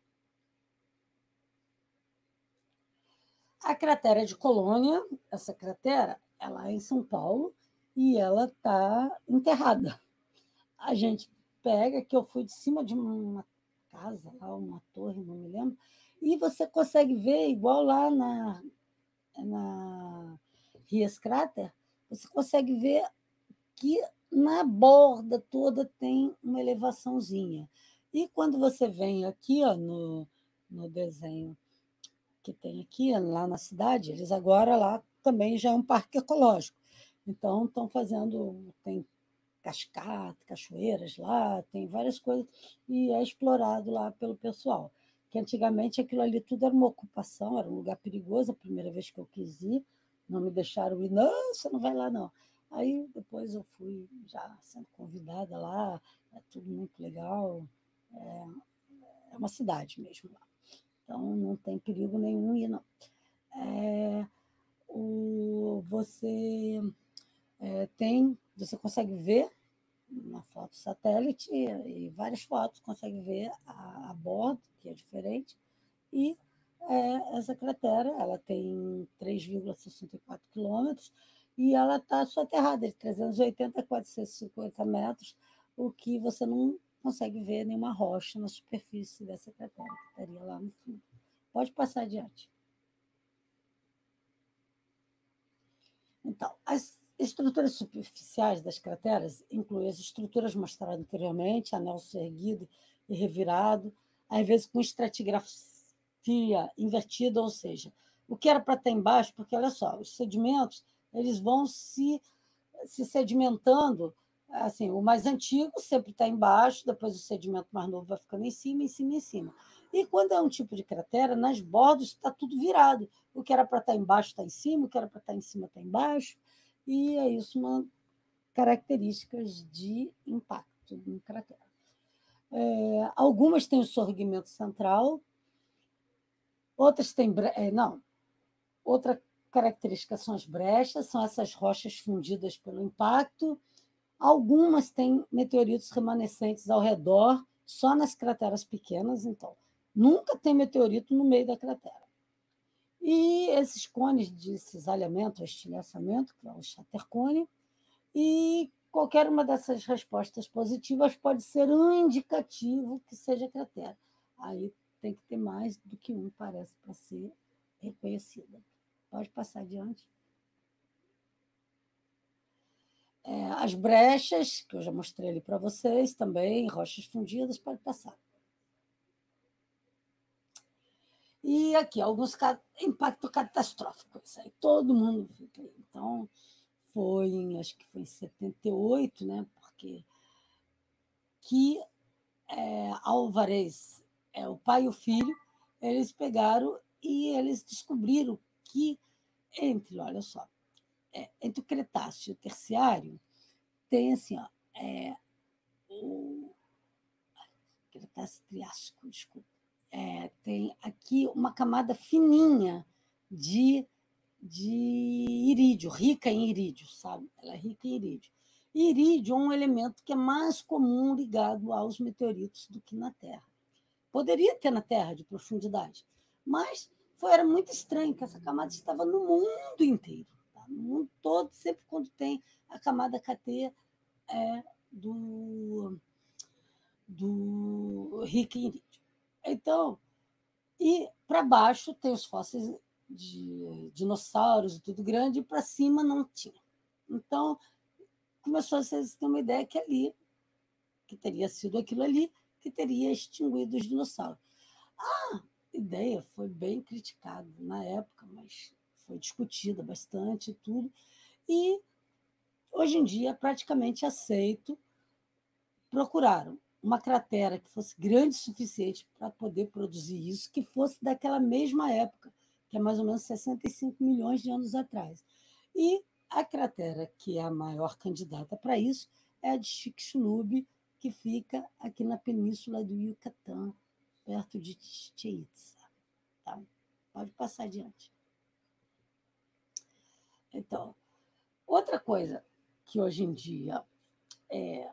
A cratera de Colônia, essa cratera, ela é em São Paulo e ela está enterrada. A gente pega, que eu fui de cima de uma casa, lá, uma torre, não me lembro, e você consegue ver, igual lá na, na Rias Crater, você consegue ver que na borda toda tem uma elevaçãozinha. E quando você vem aqui ó, no, no desenho que tem aqui, lá na cidade, eles agora lá também já é um parque ecológico. Então, estão fazendo, tem cascata, cachoeiras lá, tem várias coisas, e é explorado lá pelo pessoal. Que antigamente aquilo ali tudo era uma ocupação, era um lugar perigoso, a primeira vez que eu quis ir, não me deixaram ir, não, você não vai lá, não. Aí depois eu fui já sendo convidada lá, é tudo muito legal, é, é uma cidade mesmo lá. Então não tem perigo nenhum ir, não. É, o, você é, tem, você consegue ver uma foto satélite e várias fotos, consegue ver a, a bordo, que é diferente, e é, essa cratera ela tem três vírgula sessenta e quatro quilômetros e ela está soterrada de trezentos e oitenta a quatrocentos e cinquenta metros, o que você não consegue ver nenhuma rocha na superfície dessa cratera, que estaria lá no fundo. Pode passar adiante. Então, as estruturas superficiais das crateras incluem as estruturas mostradas anteriormente, anel erguido e revirado, às vezes com estratigrafia invertida, ou seja, o que era para estar embaixo, porque, olha só, os sedimentos eles vão se, se sedimentando, assim, o mais antigo sempre está embaixo, depois o sedimento mais novo vai ficando em cima, em cima, em cima. E quando é um tipo de cratera, nas bordas está tudo virado. O que era para estar embaixo está em cima, o que era para estar em cima está embaixo, e é isso uma características de impacto em cratera. É, algumas têm o sorgimento central, outras têm... Não, outra característica são as brechas, são essas rochas fundidas pelo impacto. Algumas têm meteoritos remanescentes ao redor, só nas crateras pequenas, então. Nunca tem meteorito no meio da cratera. E esses cones de cisalhamento, ou estilhaçamento, que é o Shatter-cone, e qualquer uma dessas respostas positivas pode ser um indicativo que seja cratera. Aí tem que ter mais do que um, parece, para ser reconhecida. Pode passar adiante. É, as brechas, que eu já mostrei ali para vocês, também, rochas fundidas, pode passar. E aqui, alguns impactos catastróficos. Aí todo mundo fica aí. Então, foi em, acho que foi em setenta e oito, né? Porque que é, Álvarez, é, o pai e o filho, eles pegaram e eles descobriram que entre, olha só, é, entre o Cretáceo e o Terciário, tem assim, ó, é, o Cretáceo Triássico, desculpa, é, tem aqui uma camada fininha de, de irídio, rica em irídio, sabe? Ela é rica em irídio. E irídio é um elemento que é mais comum ligado aos meteoritos do que na Terra. Poderia ter na Terra de profundidade, mas foi, era muito estranho que essa camada estava no mundo inteiro. Tá? No mundo todo, sempre quando tem a camada K T é do, do rica em irídio. Então, e para baixo tem os fósseis de dinossauros e tudo grande, e para cima não tinha. Então, começou a se ter uma ideia que ali, que teria sido aquilo ali, que teria extinguido os dinossauros. A ideia foi bem criticada na época, mas foi discutida bastante e tudo, e hoje em dia é praticamente aceito. Procuraram uma cratera que fosse grande o suficiente para poder produzir isso, que fosse daquela mesma época, que é mais ou menos sessenta e cinco milhões de anos atrás. E a cratera que é a maior candidata para isso é a de Chicxulub, que fica aqui na península do Yucatán, perto de Chichén Itzá. Tá? Pode passar adiante. Então, outra coisa que hoje em dia é,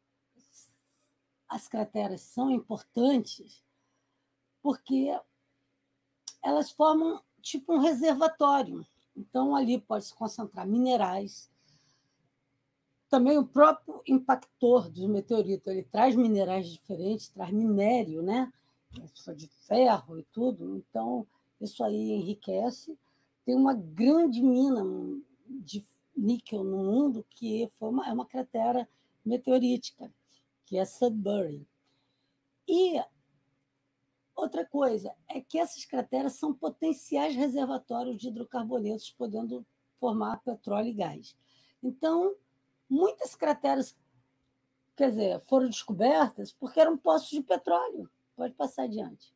as crateras são importantes porque elas formam tipo um reservatório. Então, ali pode se concentrar minerais. Também o próprio impactor do meteorito, ele traz minerais diferentes, traz minério, né? De ferro e tudo. Então, isso aí enriquece. Tem uma grande mina de níquel no mundo que foi uma, é uma cratera meteorítica, que é Sudbury. E outra coisa é que essas crateras são potenciais reservatórios de hidrocarbonetos, podendo formar petróleo e gás. Então, muitas crateras, quer dizer, foram descobertas porque eram poços de petróleo. Pode passar adiante.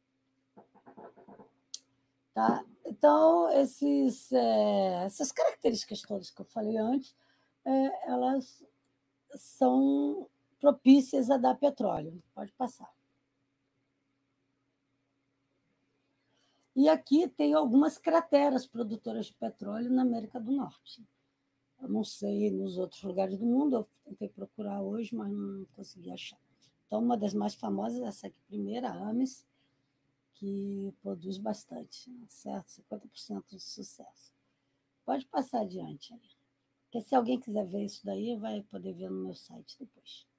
Tá? Então, esses, é, essas características todas que eu falei antes, é, elas são propícias a dar petróleo. Pode passar. E aqui tem algumas crateras produtoras de petróleo na América do Norte. Eu não sei nos outros lugares do mundo, eu tentei procurar hoje, mas não consegui achar. Então, uma das mais famosas é essa aqui, primeira, a Ames, que produz bastante, certo? cinquenta por cento de sucesso. Pode passar adiante aí. Porque se alguém quiser ver isso daí, vai poder ver no meu site depois.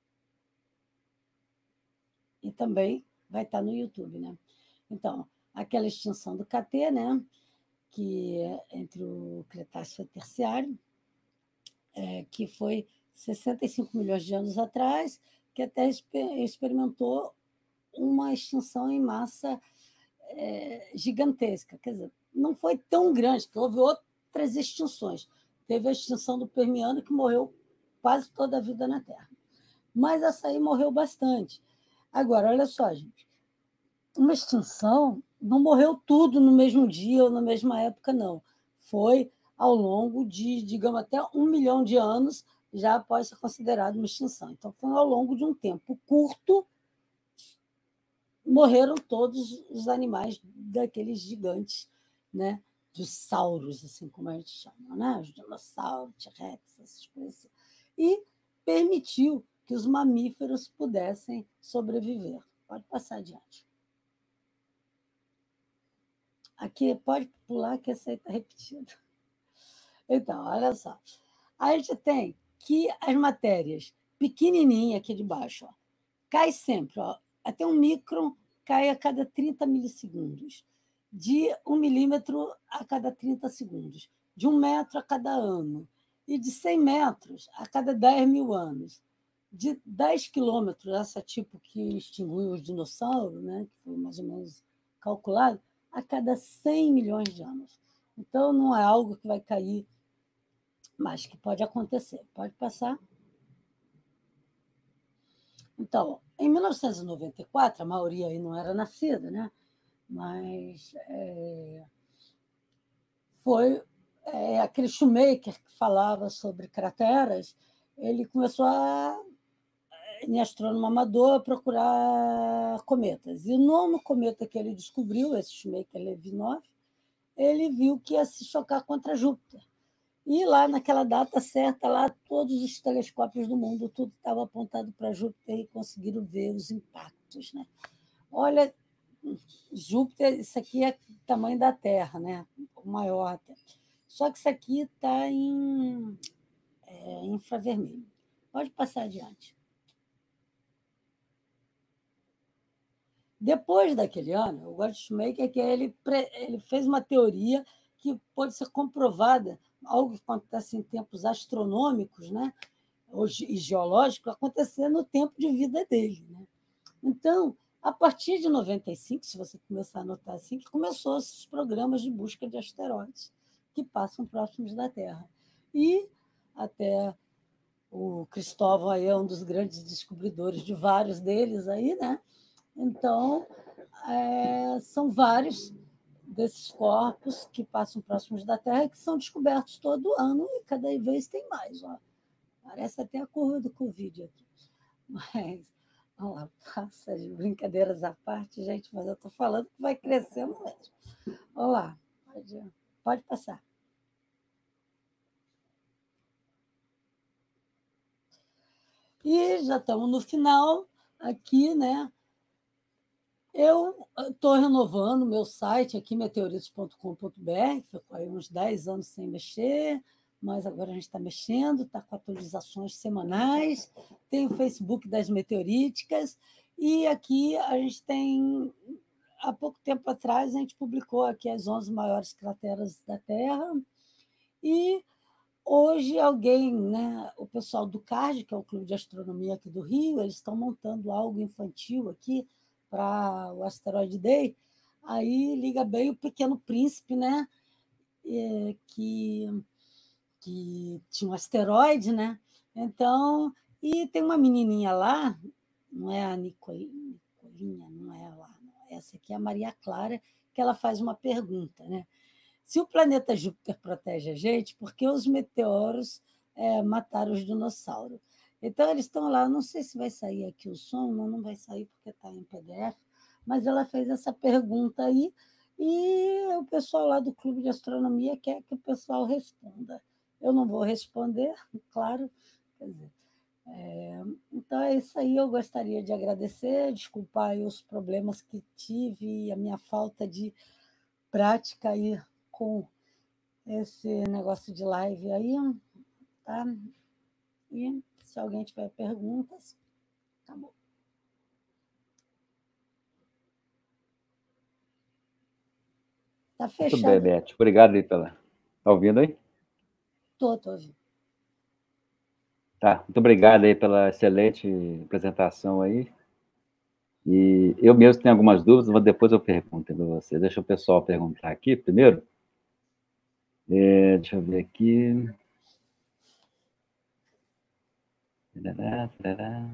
E também vai estar no YouTube, né? Então, aquela extinção do K T, né? Que é entre o Cretáceo e o Terciário, é, que foi sessenta e cinco milhões de anos atrás, que até experimentou uma extinção em massa é, gigantesca. Quer dizer, não foi tão grande, porque houve outras extinções. Teve a extinção do Permiano, que morreu quase toda a vida na Terra. Mas essa aí morreu bastante. Agora, olha só, gente. Uma extinção não morreu tudo no mesmo dia ou na mesma época, não. Foi ao longo de, digamos, até um milhão de anos, já pode ser considerado uma extinção. Então, foi ao longo de um tempo curto, morreram todos os animais daqueles gigantes, né? Dos sauros, assim como a gente chama, né? Os dinossauros, T-Rex, essas coisas assim. E permitiu que os mamíferos pudessem sobreviver. Pode passar adiante. Aqui, pode pular, que essa aí está repetida. Então, olha só. A gente tem que as matérias pequenininhas aqui de baixo, ó, cai sempre, ó, até um micron cai a cada trinta milissegundos, de um milímetro a cada trinta segundos, de um metro a cada ano, e de cem metros a cada dez mil anos, de dez quilômetros, essa tipo que extinguiu os dinossauros, né, que foi mais ou menos calculado, a cada cem milhões de anos. Então, não é algo que vai cair, mas que pode acontecer. Pode passar. Então, em mil novecentos e noventa e quatro, a maioria aí não era nascida, né? Mas é, foi é, aquele Shoemaker que falava sobre crateras, ele começou a, em astrônomo amador, a procurar cometas. E o nono cometa que ele descobriu, esse Shoemaker-Levy nove, ele viu que ia se chocar contra Júpiter. E lá, naquela data certa, lá todos os telescópios do mundo, tudo estava apontado para Júpiter e conseguiram ver os impactos, né? Olha, Júpiter, isso aqui é o tamanho da Terra, né? O maior até. Só que isso aqui está em é, infravermelho. Pode passar adiante. Depois daquele ano, o Gordon Shoemaker, que ele, ele fez uma teoria que pode ser comprovada, algo que acontece em tempos astronômicos, né? E geológico, acontecer no tempo de vida dele, né? Então, a partir de noventa e cinco, se você começar a notar assim, que começou esses programas de busca de asteroides que passam próximos da Terra. E até o Cristóvão aí é um dos grandes descobridores de vários deles aí, né? Então, é, são vários desses corpos que passam próximos da Terra e que são descobertos todo ano e cada vez tem mais. Ó. Parece até a curva do Covid aqui. Mas, vamos lá, passa de brincadeiras à parte, gente, mas eu estou falando que vai crescendo mesmo. Vamos lá, pode, pode passar. E já estamos no final aqui, né? Eu estou renovando meu site aqui, meteoritos ponto com ponto br, que ficou aí uns dez anos sem mexer, mas agora a gente está mexendo, está com atualizações semanais, tem o Facebook das Meteoríticas, e aqui a gente tem, há pouco tempo atrás, a gente publicou aqui as onze maiores crateras da Terra, e hoje alguém, né, o pessoal do CARD, que é o Clube de Astronomia aqui do Rio, eles estão montando algo infantil aqui, para o Asteroid Day, aí liga bem o Pequeno Príncipe, né? É, que, que tinha um asteroide, né? Então, e tem uma menininha lá, não é a Nicolinha, não é lá, não. Essa aqui é a Maria Clara, que ela faz uma pergunta, né? Se o planeta Júpiter protege a gente, por que os meteoros é, mataram os dinossauros? Então, eles estão lá, não sei se vai sair aqui o som, não, não vai sair porque está em P D F, mas ela fez essa pergunta aí e o pessoal lá do Clube de Astronomia quer que o pessoal responda. Eu não vou responder, claro, quer dizer, é, então é isso aí, eu gostaria de agradecer, desculpar aí os problemas que tive e a minha falta de prática aí com esse negócio de live aí, tá? E se alguém tiver perguntas, tá bom. Tá fechado. Tudo bem, Beth. Obrigado aí pela... Tá ouvindo aí? Tô, tô ouvindo. Tá, muito obrigado aí pela excelente apresentação aí. E eu mesmo tenho algumas dúvidas, mas depois eu pergunto para você. Deixa o pessoal perguntar aqui primeiro. É, deixa eu ver aqui. Tarará, tarará.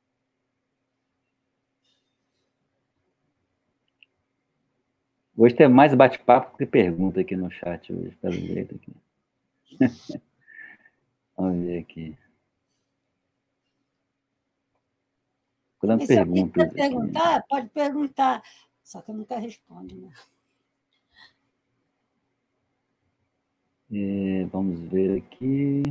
Hoje tem mais bate-papo que pergunta aqui no chat hoje, pelo jeito aqui. Vamos ver aqui. Grande Se alguém pergunta. quiser perguntar, pode perguntar, só que eu nunca respondo, né? É, vamos ver aqui.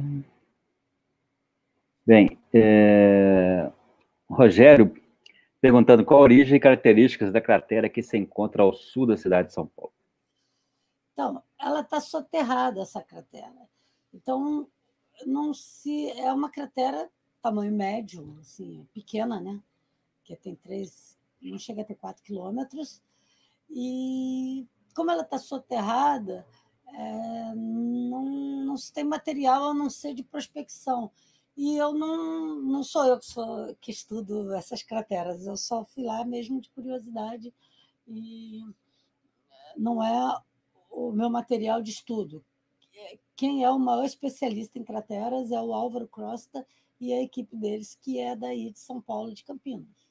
Bem, é, Rogério perguntando qual a origem e características da cratera que se encontra ao sul da cidade de São Paulo. Então, ela está soterrada, essa cratera. Então, não se é uma cratera tamanho médio, assim, pequena, né? Que tem três, não chega a ter quatro quilômetros. E como ela está soterrada, é, não, não se tem material a não ser de prospecção. E eu não, não sou eu que, sou, que estudo essas crateras, eu só fui lá mesmo de curiosidade e não é o meu material de estudo. Quem é o maior especialista em crateras é o Álvaro Costa e a equipe deles, que é daí de São Paulo, de Campinas.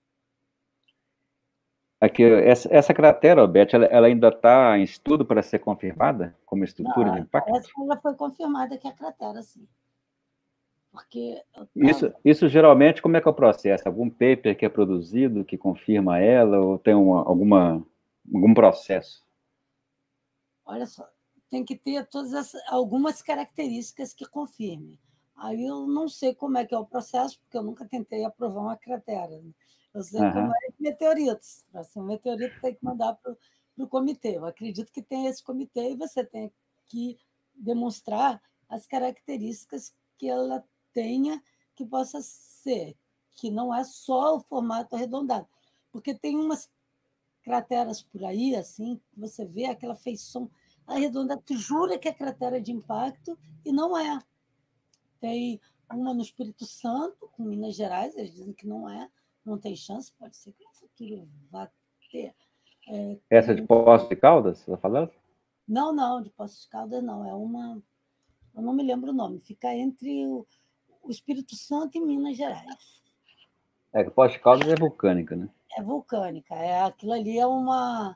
Aqui, essa, essa cratera, Beth, ela, ela ainda está em estudo para ser confirmada como estrutura Não, de impacto? parece que ela foi confirmada que é a cratera, sim. Porque eu Isso, tava... isso geralmente, como é que é o processo? Algum paper que é produzido que confirma ela ou tem uma, alguma, algum processo? Olha só, tem que ter todas as, algumas características que confirmem. Aí eu não sei como é que é o processo, porque eu nunca tentei aprovar uma cratera. Né? Eu sei como Uhum. é de meteoritos. Para ser um meteorito, tem que mandar para o comitê. Eu acredito que tem esse comitê e você tem que demonstrar as características que ela tenha que possa ser, que não é só o formato arredondado. Porque tem umas crateras por aí, assim, você vê aquela feição arredondada, tu jura que é cratera de impacto e não é. Tem uma no Espírito Santo, com Minas Gerais, eles dizem que não é, não tem chance, pode ser que no futuro vá ter. É, Essa de Poços de Caldas, você está falando? Não, não, de Poços de Caldas não, é uma, eu não me lembro o nome, fica entre o, o Espírito Santo e Minas Gerais. É que Poços de Caldas é vulcânica, né? É vulcânica, é, aquilo ali é uma...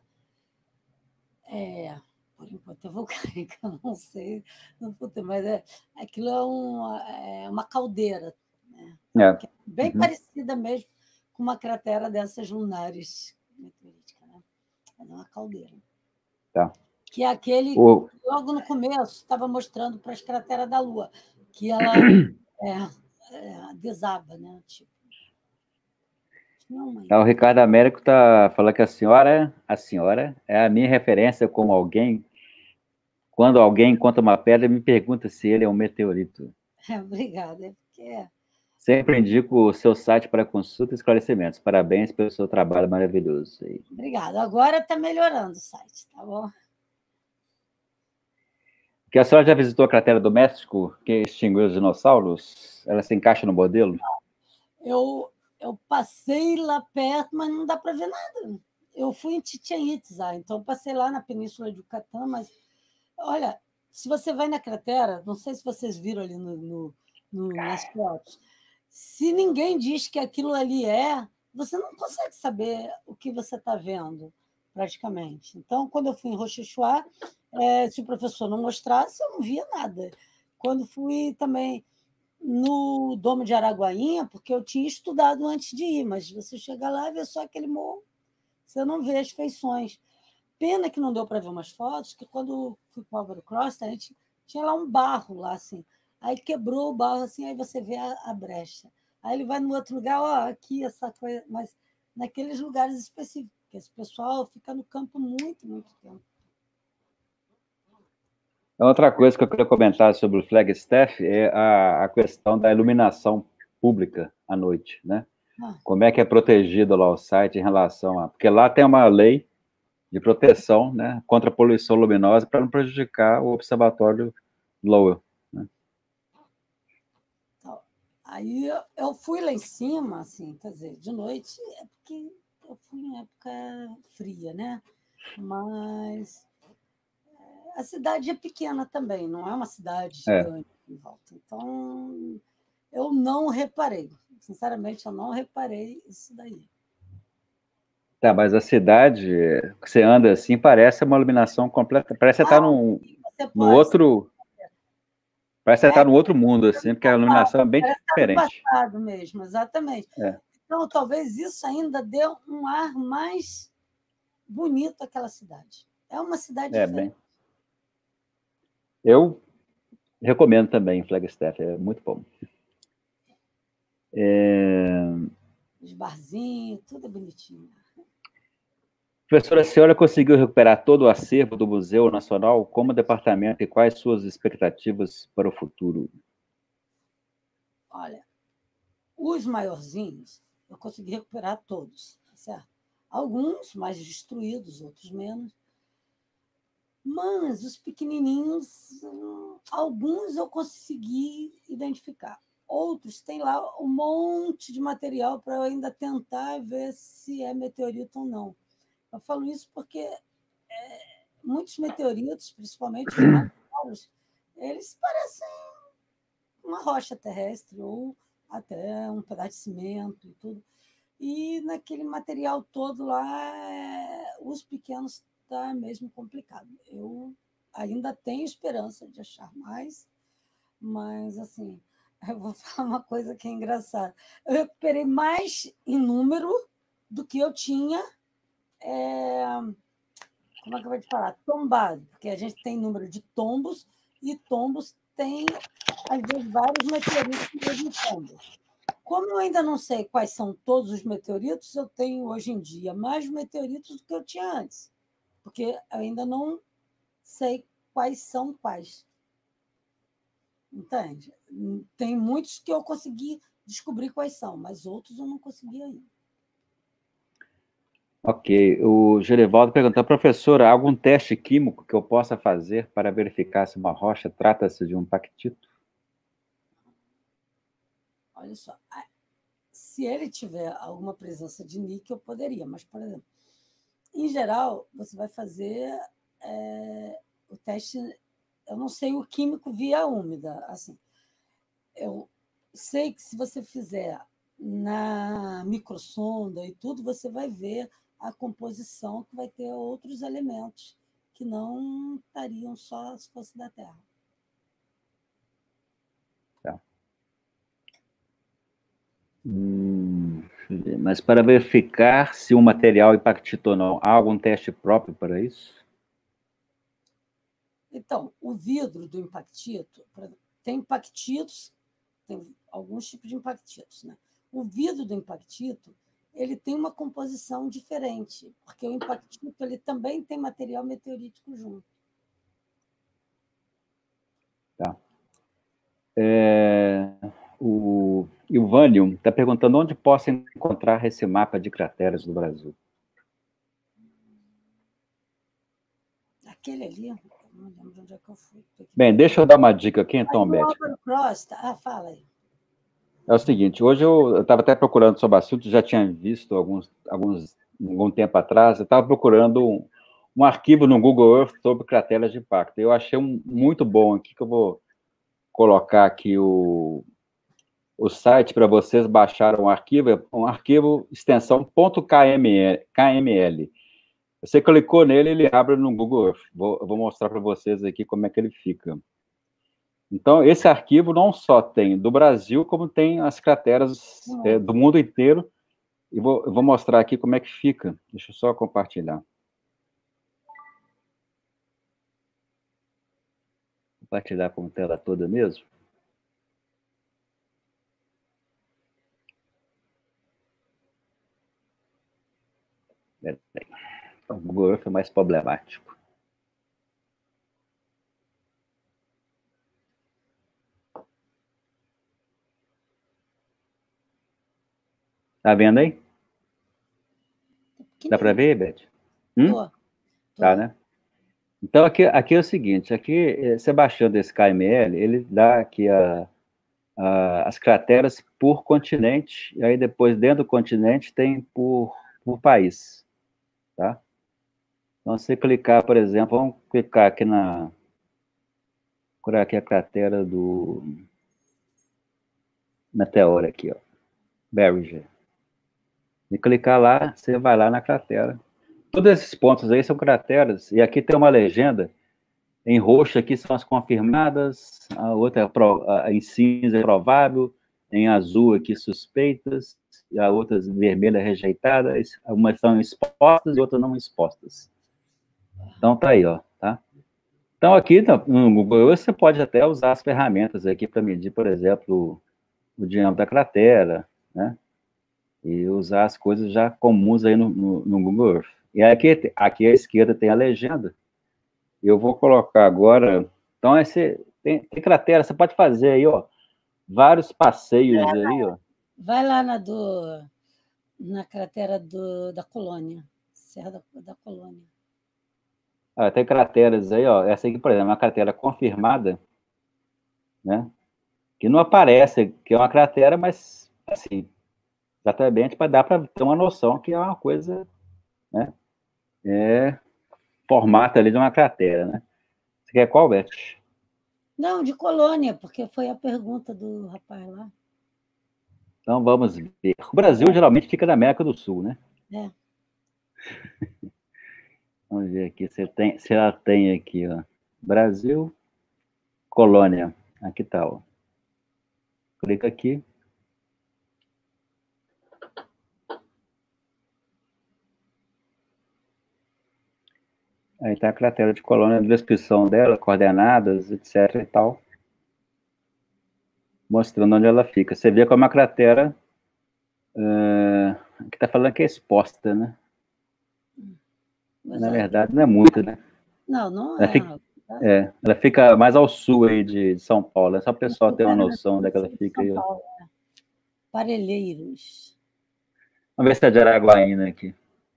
É, por enquanto é vulcânica, não sei no futuro, mas é, aquilo é uma, é uma caldeira, né? É. Que é bem Uhum. parecida mesmo com uma cratera dessas lunares meteoríticas, né? Mas é uma caldeira. Tá. Que é aquele, O... logo no começo, estava mostrando para as crateras da Lua, que ela é, é, desaba, né? Tipo, não, o Ricardo Américo está falando que a senhora, a senhora é a minha referência como alguém. Quando alguém encontra uma pedra, me pergunta se ele é um meteorito. é, obrigada, é porque é. Sempre indico o seu site para consulta e esclarecimentos. Parabéns pelo seu trabalho maravilhoso. Obrigada. Agora está melhorando o site, tá bom? Que a senhora já visitou a cratera do México, que extinguiu os dinossauros? Ela se encaixa no modelo? Eu, eu passei lá perto, mas não dá para ver nada. Eu fui em Chichén Itzá, então passei lá na Península de Yucatán, mas, olha, se você vai na cratera, não sei se vocês viram ali no, no, no, nas fotos, se ninguém diz que aquilo ali é, você não consegue saber o que você está vendo, praticamente. Então, quando eu fui em Rochechouart, é, se o professor não mostrasse, eu não via nada. Quando fui também no Domo de Araguainha, porque eu tinha estudado antes de ir, mas você chega lá e vê só aquele morro, você não vê as feições. Pena que não deu para ver umas fotos, que quando fui para o Álvaro Costa, a gente tinha lá um barro lá, assim. Aí quebrou o barro, assim, aí você vê a, a brecha. Aí ele vai no outro lugar, ó, aqui essa coisa, mas naqueles lugares específicos, porque esse pessoal fica no campo muito, muito tempo. Outra coisa que eu queria comentar sobre o Flagstaff é a, a questão da iluminação pública à noite, né? Ah. Como é que é protegido lá o site em relação a... Porque lá tem uma lei de proteção, né, contra a poluição luminosa para não prejudicar o observatório Lowell, né? Aí eu fui lá em cima, assim, quer dizer, de noite, é porque eu fui em época fria, né? Mas a cidade é pequena também, não é uma cidade gigante é. em volta. Então, eu não reparei. Sinceramente, eu não reparei isso daí. Tá, mas a cidade, que você anda assim, parece uma iluminação completa. Parece que você está ah, num, no outro... Parece que você está é, num outro mundo, assim, porque a iluminação é bem parece diferente. Parece passado mesmo, exatamente. É. Então, talvez isso ainda dê um ar mais bonito àquela cidade. É uma cidade É, diferente. bem. Eu recomendo também Flagstaff, é muito bom. É... Os barzinhos, tudo é bonitinho. Professora, a senhora conseguiu recuperar todo o acervo do Museu Nacional como departamento e quais suas expectativas para o futuro? Olha, os maiorzinhos, eu consegui recuperar todos, certo? Alguns mais destruídos, outros menos. Mas os pequenininhos, alguns eu consegui identificar. Outros têm lá um monte de material para eu ainda tentar ver se é meteorito ou não. Eu falo isso porque é, muitos meteoritos, principalmente os mais raros, eles parecem uma rocha terrestre ou até um pedaço de cimento e tudo. E naquele material todo lá, é, os pequenos está mesmo complicado. Eu ainda tenho esperança de achar mais, mas assim, eu vou falar uma coisa que é engraçada. Eu recuperei mais em número do que eu tinha. É, como é que eu vou te falar? Tombado, porque a gente tem número de tombos e tombos tem, às vezes, vários meteoritos no mesmo tombo. Como eu ainda não sei quais são todos os meteoritos, eu tenho hoje em dia mais meteoritos do que eu tinha antes, porque eu ainda não sei quais são quais. Entende? Tem muitos que eu consegui descobrir quais são, mas outros eu não consegui ainda. Ok. O Gerivaldo perguntou, professora, há algum teste químico que eu possa fazer para verificar se uma rocha trata-se de um pactito? Olha só, se ele tiver alguma presença de níquel, eu poderia, mas, por exemplo, em geral, você vai fazer é, o teste, eu não sei o químico via úmida, assim, eu sei que se você fizer na microsonda e tudo, você vai ver a composição que vai ter outros elementos que não estariam só se fosse da Terra. Tá. Hum, mas para verificar se um material é pactito ou não, há algum teste próprio para isso? Então, o vidro do impactito, tem impactitos, tem alguns tipos de impactitos, né? O vidro do impactito, ele tem uma composição diferente, porque o impactito ele também tem material meteorítico junto. Tá. É, o Ilvânio está perguntando onde posso encontrar esse mapa de crateras do Brasil. Aquele ali, eu não lembro de onde é que eu fui. Bem, deixa eu dar uma dica aqui, então, Beth. Cross, ah, fala aí. É o seguinte, hoje eu estava até procurando sobre o assunto, já tinha visto alguns, alguns algum tempo atrás, eu estava procurando um, um arquivo no Google Earth sobre crateras de impacto. Eu achei um muito bom aqui, que eu vou colocar aqui o, o site para vocês baixarem um arquivo, é um arquivo extensão .kml. Você clicou nele, ele abre no Google Earth. Vou, eu vou mostrar para vocês aqui como é que ele fica. Então, esse arquivo não só tem do Brasil, como tem as crateras é, do mundo inteiro. E vou, eu vou mostrar aqui como é que fica. Deixa eu só compartilhar. Compartilhar com a tela toda mesmo. O Google Earth é mais problemático. Tá vendo aí? Dá para ver, Beth? Hum? Tô, tô. Tá, né? Então, aqui, aqui é o seguinte, aqui, você baixando esse K M L, ele dá aqui a, a, as crateras por continente, e aí depois, dentro do continente, tem por, por país, tá? Então, se você clicar, por exemplo, vamos clicar aqui na... procurar aqui a cratera do meteoro aqui, ó, Barringer. E clicar lá, você vai lá na cratera. Todos esses pontos aí são crateras, e aqui tem uma legenda, em roxo aqui são as confirmadas, a outra é pro, a, em cinza é provável, em azul aqui suspeitas, e a outras vermelha rejeitadas, algumas são expostas e outras não expostas. Então tá aí, ó, tá? Então aqui no Google você pode até usar as ferramentas aqui para medir, por exemplo, o diâmetro da cratera, né? E usar as coisas já comuns aí no, no, no Google Earth. E aqui, aqui à esquerda tem a legenda. Eu vou colocar agora... Então, esse, tem, tem cratera, você pode fazer aí, ó, vários passeios aí, ó. Vai lá na, do, na cratera do, da Colônia, Serra da, da Colônia. Ah, tem crateras aí, ó. Essa aqui, por exemplo, é uma cratera confirmada, né? Que não aparece que é uma cratera, mas, assim, exatamente para dar para ter uma noção que é uma coisa, né? É formato ali de uma cratera, né? Você quer qual, Beth? Não, de Colônia, porque foi a pergunta do rapaz lá. Então, vamos ver. O Brasil, é. geralmente, fica na América do Sul, né? É. Vamos ver aqui se, tem, se ela tem aqui, ó. Brasil, Colônia. Aqui tá, ó. Clica aqui. Aí tá a cratera de Colônia, a descrição dela, coordenadas, etc e tal. Mostrando onde ela fica. Você vê como a cratera... Uh, aqui tá falando que é exposta, né? Mas Na verdade, não é muito, né? Não, não ela é. Fica, é. Ela fica mais ao sul aí de, de São Paulo. É só o pessoal ter uma noção onde é que ela fica aí. Paulo, é. Parelheiros. Vamos ver se é de Araguaína aqui.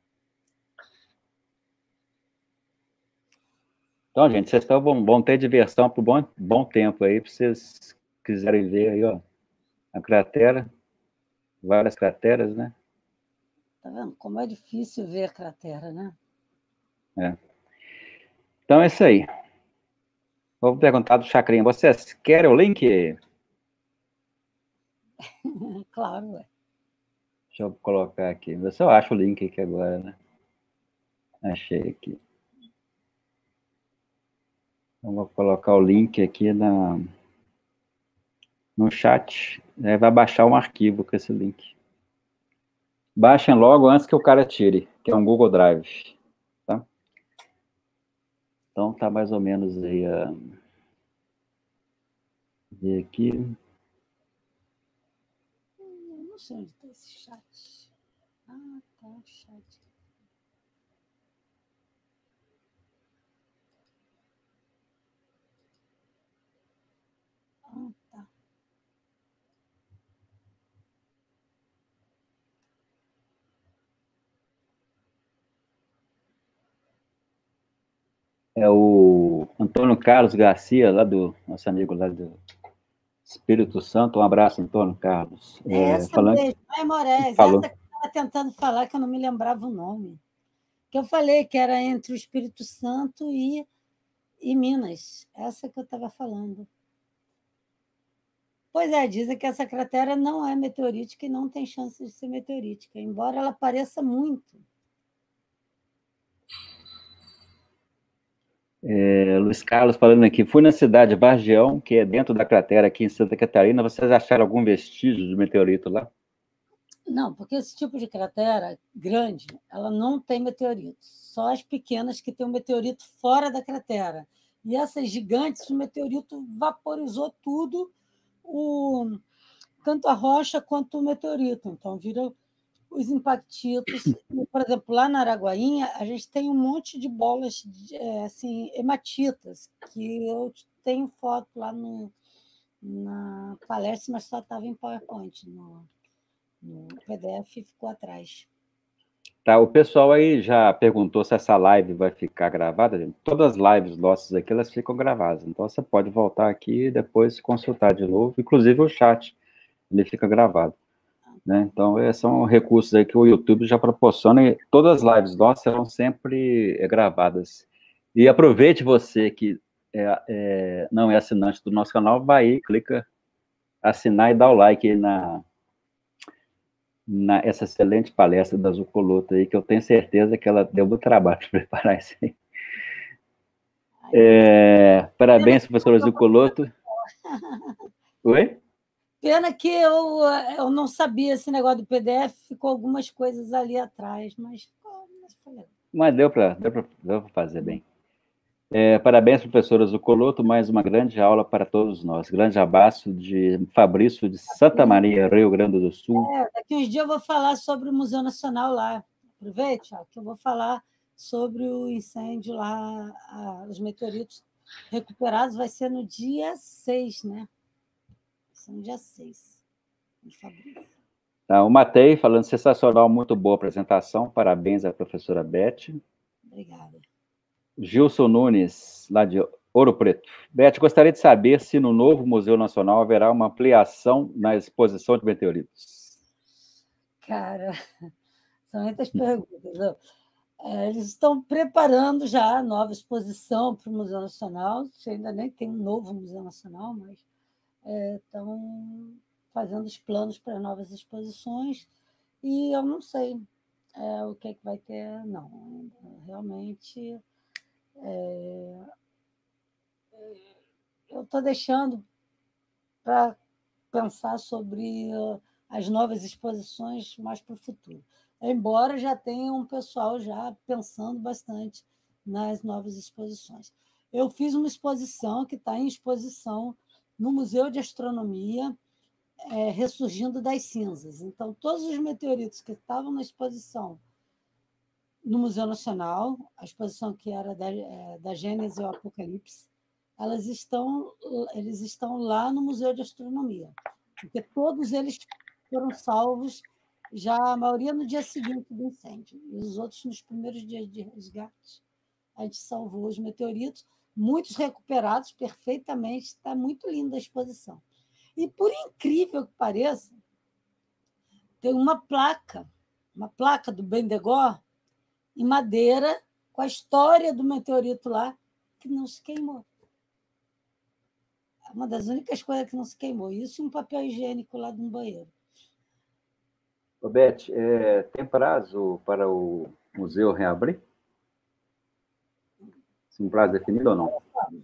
Então, gente, vocês estão, vão, vão ter diversão por bom, bom tempo aí, para vocês quiserem ver aí, ó, a cratera, várias crateras, né? Tá vendo como é difícil ver a cratera, né? É. Então é isso aí. Vou perguntar do Chacrinha, vocês querem o link? Claro, ué. Deixa eu colocar aqui, ver se eu acho o link aqui agora, né? Achei aqui. Então, vou colocar o link aqui na, no chat. Aí vai baixar um arquivo com esse link. Baixem logo antes que o cara tire, que é um Google Drive. Tá? Então tá mais ou menos aí a... ver aqui. Eu não sei onde está esse chat. Ah, tá, o chat. Ah, tá. É o Antônio Carlos Garcia, lá do nosso amigo lá do Espírito Santo. Um abraço, Antônio Carlos. É essa falando... mesmo, Maia Moraes, falou... essa que eu estava tentando falar, que eu não me lembrava o nome. Que eu falei que era entre o Espírito Santo e, e Minas. Essa que eu estava falando. Pois é, dizem que essa cratera não é meteorítica e não tem chance de ser meteorítica, embora ela pareça muito. É, Luiz Carlos falando aqui, fui na cidade de Vargião, que é dentro da cratera aqui em Santa Catarina, vocês acharam algum vestígio de meteorito lá? Não, porque esse tipo de cratera grande, ela não tem meteorito, só as pequenas que tem um meteorito fora da cratera. E essas gigantes, o meteorito vaporizou tudo, o, tanto a rocha quanto o meteorito, então viram os impactitos. Por exemplo, lá na Araguainha, a gente tem um monte de bolas de, assim, hematitas, que eu tenho foto lá no, na palestra, mas só estava em PowerPoint, no, no P D F ficou atrás. Tá, o pessoal aí já perguntou se essa live vai ficar gravada, gente. Todas as lives nossas aqui, elas ficam gravadas, então você pode voltar aqui e depois consultar de novo, inclusive o chat, ele fica gravado. Né? Então, são recursos aí que o YouTube já proporciona, e todas as lives nossas serão sempre gravadas. E aproveite você que é, é, não é assinante do nosso canal, vai aí, clica assinar e dá o like aí na, na essa excelente palestra da Zucoloto aí, que eu tenho certeza que ela deu muito trabalho para preparar isso aí. É, parabéns, professora Zucoloto. Oi? pena que eu, eu não sabia esse negócio do P D F, ficou algumas coisas ali atrás, mas ficou, mas foi legal. Mas deu para deu para deu para fazer bem. É, parabéns, professora Zucoloto, mais uma grande aula para todos nós. Grande abraço de Fabrício de Santa Maria, Rio Grande do Sul. É, daqui uns dias eu vou falar sobre o Museu Nacional lá. Aproveite, ó, que eu vou falar sobre o incêndio lá, a, os meteoritos recuperados, vai ser no dia seis, né? Vai ser no dia seis. Fabrício. Tá, o Matei falando sensacional, muito boa apresentação. Parabéns à professora Beth. Obrigada. Gilson Nunes, lá de Ouro Preto. Beth, gostaria de saber se no novo Museu Nacional haverá uma ampliação na exposição de meteoritos. Cara, são muitas perguntas. Não? É, eles estão preparando já a nova exposição para o Museu Nacional. Ainda nem tem um novo Museu Nacional, mas é, estão fazendo os planos para novas exposições. E eu não sei é, o que, é que vai ter, não. Realmente, é, eu estou deixando para pensar sobre as novas exposições mais para o futuro. Embora já tenha um pessoal já pensando bastante nas novas exposições. Eu fiz uma exposição que está em exposição no Museu de Astronomia, é, Ressurgindo das Cinzas. Então, todos os meteoritos que estavam na exposição no Museu Nacional, a exposição que era da, é, da Gênese ao Apocalipse, elas estão, eles estão lá no Museu de Astronomia, porque todos eles foram salvos, já a maioria no dia seguinte do incêndio, e os outros nos primeiros dias de resgate. A gente salvou os meteoritos, muitos recuperados perfeitamente, está muito linda a exposição. E, por incrível que pareça, tem uma placa, uma placa do Bendegó, em madeira, com a história do meteorito lá, que não se queimou. É uma das únicas coisas que não se queimou. Isso e um papel higiênico lá no banheiro. Ô, Beth, é, tem prazo para o museu reabrir? Um prazo definido ou não?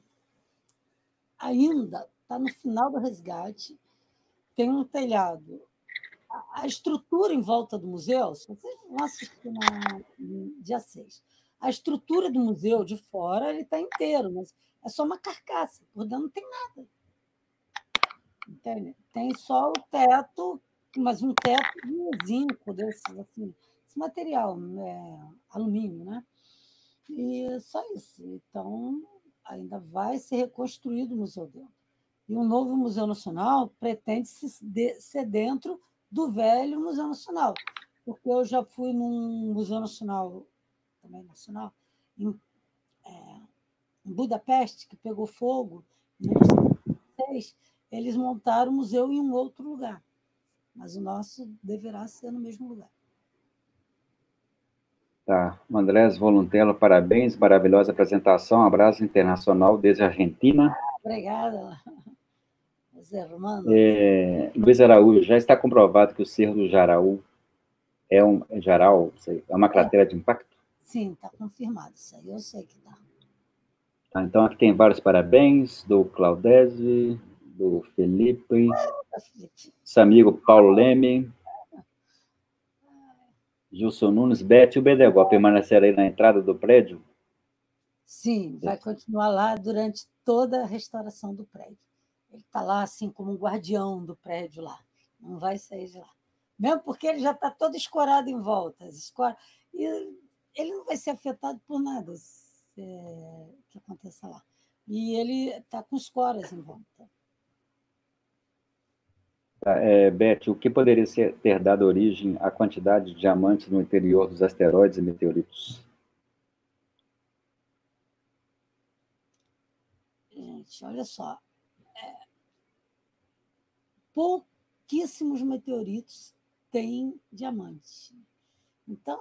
Ainda está no final do resgate, tem um telhado. A estrutura em volta do museu, se vocês vão assistir na, no dia seis, a estrutura do museu de fora ele está inteiro, mas é só uma carcaça, por dentro não tem nada. Entende? Tem só o teto, mas um teto de zinco, desses, assim, esse material, é, alumínio, né? E só isso. Então, ainda vai ser reconstruído o museu dentro. E o novo Museu Nacional pretende ser dentro do velho Museu Nacional, porque eu já fui num Museu Nacional, também nacional, em, é, em Budapeste, que pegou fogo em mil novecentos e noventa e seis, eles montaram o museu em um outro lugar, mas o nosso deverá ser no mesmo lugar. Tá. Andrés Voluntello, parabéns, maravilhosa apresentação, abraço internacional desde a Argentina. Obrigada, Zé Romano. É, Luiz Araújo, já está comprovado que o Cerro do Jaraú é um é Jarau, sei, é uma cratera é. de impacto? Sim, está confirmado isso aí, eu sei que está. Tá, então aqui tem vários parabéns, do Claudese, do Felipe, seu amigo Paulo Leme, Gilson Nunes, Beth e o Bedegó permanecerá aí na entrada do prédio? Sim, vai continuar lá durante toda a restauração do prédio. Ele está lá assim como um guardião do prédio lá, não vai sair de lá. Mesmo porque ele já está todo escorado em volta, escor... e ele não vai ser afetado por nada é, que aconteça lá. E ele está com escoras em volta. Tá, é, Beth, o que poderia ser, ter dado origem à quantidade de diamantes no interior dos asteroides e meteoritos? Gente, olha só. É, pouquíssimos meteoritos têm diamantes. Então,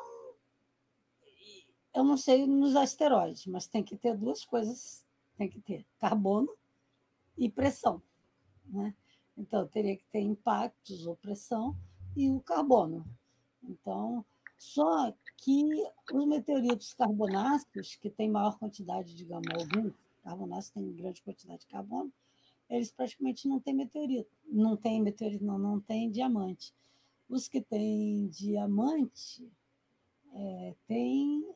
eu não sei nos asteroides, mas tem que ter duas coisas, tem que ter carbono e pressão, né? Então, teria que ter impactos ou pressão e o carbono. Então, só que os meteoritos carbonáceos, que têm maior quantidade de gama algum, carbonáceos têm grande quantidade de carbono, eles praticamente não têm meteorito. Não tem meteorito, não, não tem diamante. Os que têm diamante é, tem,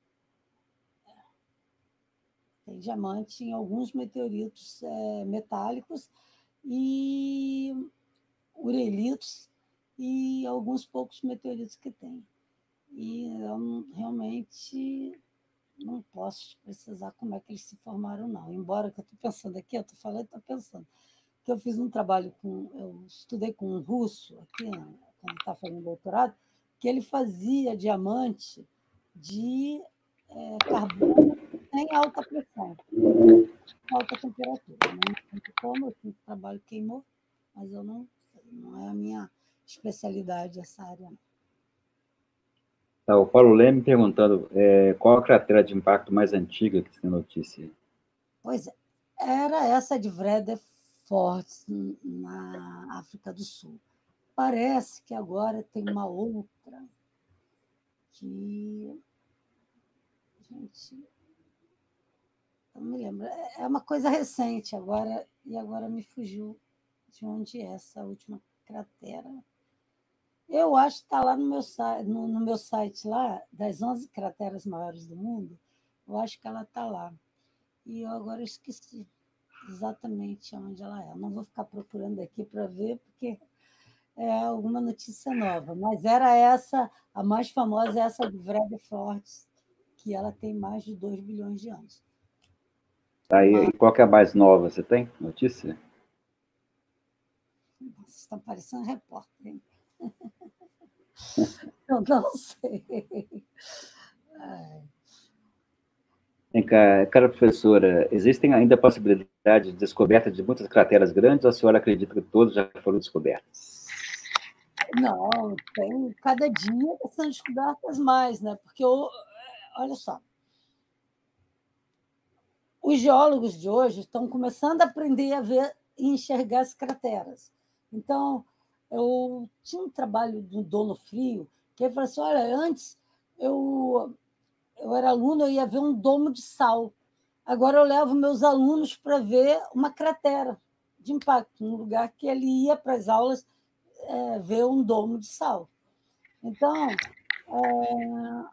tem diamante em alguns meteoritos é, metálicos e urelitos e alguns poucos meteoritos que tem. E eu realmente não posso precisar como é que eles se formaram, não. Embora que eu estou pensando aqui, eu estou falando, estou pensando, que eu fiz um trabalho com, eu estudei com um russo, aqui, quando estava fazendo doutorado, que ele fazia diamante de é, carbono sem alta pressão, alta temperatura. Não sei como, eu fiz o trabalho queimou, mas eu não sei, não é a minha especialidade essa área, não. Tá, o Paulo Leme perguntando é, qual a cratera de impacto mais antiga que tem notícia? Pois é, era essa de Vredefort, na África do Sul. Parece que agora tem uma outra que. Gente, não me lembro. É uma coisa recente agora, e agora me fugiu de onde é essa última cratera. Eu acho que está lá no meu, no, no meu site, lá, das onze crateras maiores do mundo, eu acho que ela está lá. E eu agora esqueci exatamente onde ela é. Eu não vou ficar procurando aqui para ver, porque é alguma notícia nova. Mas era essa, a mais famosa é essa de Vredefort, que ela tem mais de dois bilhões de anos. Tá, e, Uma... e qual que é a mais nova? Você tem notícia? Vocês estão parecendo repórter, hein? Eu não sei. Ai. Vem cá, cara professora, existem ainda possibilidades de descoberta de muitas crateras grandes ou a senhora acredita que todas já foram descobertas? Não, tem cada dia são descobertas mais, né? Porque, eu, olha só, os geólogos de hoje estão começando a aprender a ver e enxergar as crateras. Então, eu tinha um trabalho do Dono Frio, que ele falou assim, olha, antes eu, eu era aluno, eu ia ver um domo de sal. Agora eu levo meus alunos para ver uma cratera de impacto, num lugar que ele ia para as aulas é, ver um domo de sal. Então, é,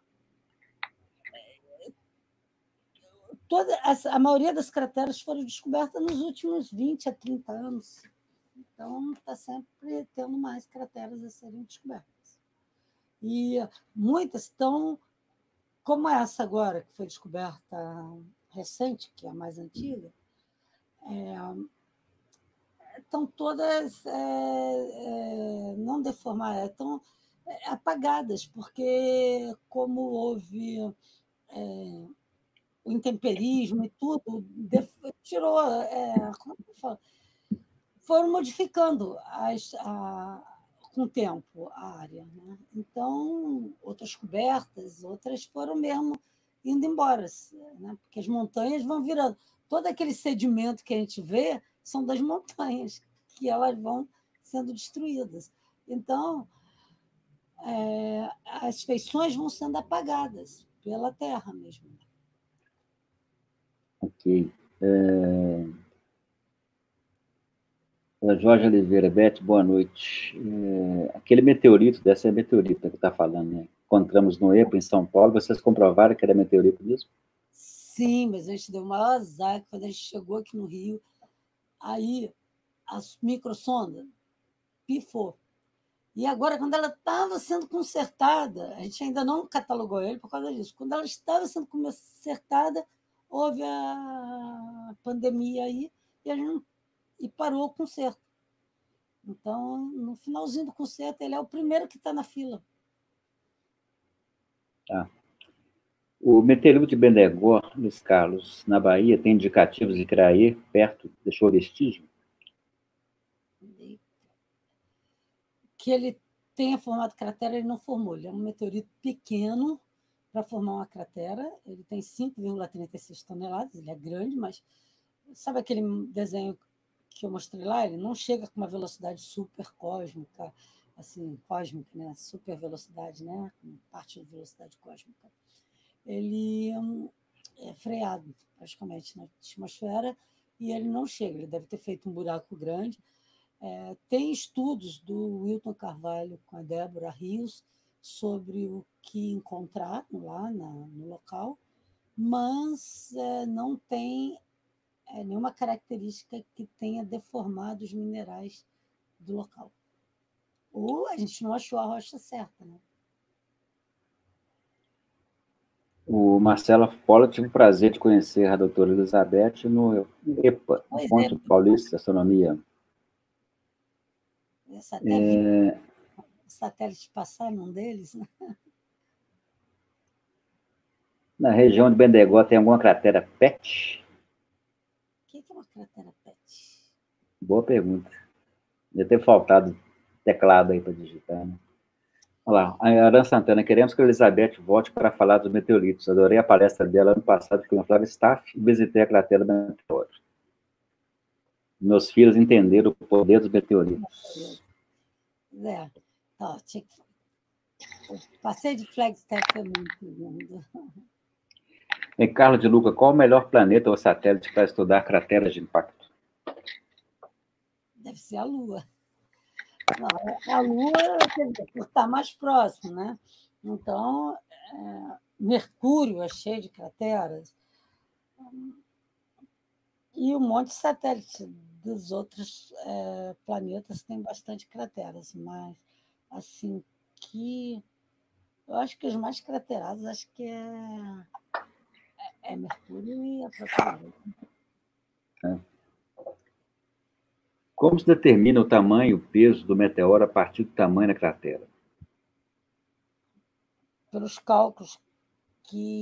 toda essa, a maioria das crateras foram descobertas nos últimos vinte a trinta anos. Então, está sempre tendo mais crateras a serem descobertas. E muitas estão, como essa agora, que foi descoberta recente, que é a mais antiga, é, estão todas é, é, não deformadas, estão apagadas, porque como houve é, o intemperismo e tudo, tirou, é, como é que eu falo? Foram modificando as, a, com o tempo a área. Né? Então, outras cobertas, outras foram mesmo indo embora, né? Porque as montanhas vão virando. Todo aquele sedimento que a gente vê são das montanhas, que elas vão sendo destruídas. Então, é, as feições vão sendo apagadas pela terra mesmo. Ok. É... Jorge Oliveira, Beth, boa noite. É... Aquele meteorito, dessa é meteorito que está falando, né? Encontramos no EPA, em São Paulo, vocês comprovaram que era meteorito mesmo? Sim, mas a gente deu o maior azar quando a gente chegou aqui no Rio. Aí a microsonda pifou. E agora, quando ela estava sendo consertada, a gente ainda não catalogou ele por causa disso. Quando ela estava sendo consertada, houve a pandemia aí e, a gente, e parou o conserto. Então, no finalzinho do conserto, ele é o primeiro que está na fila. Tá. O meteorito de Bendegó, Luiz Carlos, na Bahia, tem indicativos de Craí, perto, deixou vestígio? Que ele tenha formado cratera, ele não formou. Ele é um meteorito pequeno para formar uma cratera. Ele tem cinco vírgula trinta e seis toneladas, ele é grande, mas sabe aquele desenho que eu mostrei lá? Ele não chega com uma velocidade super cósmica, assim, cósmica, né? Super velocidade, né? Parte da velocidade cósmica. Ele é freado, praticamente, na atmosfera, e ele não chega, ele deve ter feito um buraco grande. É, tem estudos do Wilton Carvalho com a Débora Rios sobre o que encontraram lá na, no local, mas é, não tem é, nenhuma característica que tenha deformado os minerais do local. Ou a gente não achou a rocha certa, né? O Marcelo Paula, tive o prazer de conhecer a doutora Elizabeth no EPA, no Encontro é. Paulista de Astronomia. Essa até é... o satélite passar num deles, né? Na região de Bendegó tem alguma cratera P E T? O que é uma cratera P E T? Boa pergunta. Deve ter faltado teclado aí para digitar, né? Olá, a Aran Santana, queremos que a Elizabeth volte para falar dos meteoritos. Adorei a palestra dela ano passado com a Flávia Staff e visitei a cratera da meteoro. Meus filhos entenderam o poder dos meteoritos. É, ó, tinha que... O passeio de Flagstaff é muito lindo. E Carlos de Luca, qual o melhor planeta ou satélite para estudar crateras de impacto? Deve ser a Lua. Não, a Lua, quer dizer, por estar mais próximo, né? Então, é, Mercúrio é cheio de crateras. E um monte de satélites dos outros é, planetas tem bastante crateras, mas, assim, que... Eu acho que os mais craterados, acho que é, é Mercúrio e a própria Lua. É. Como se determina o tamanho e o peso do meteoro a partir do tamanho da cratera? Pelos cálculos que...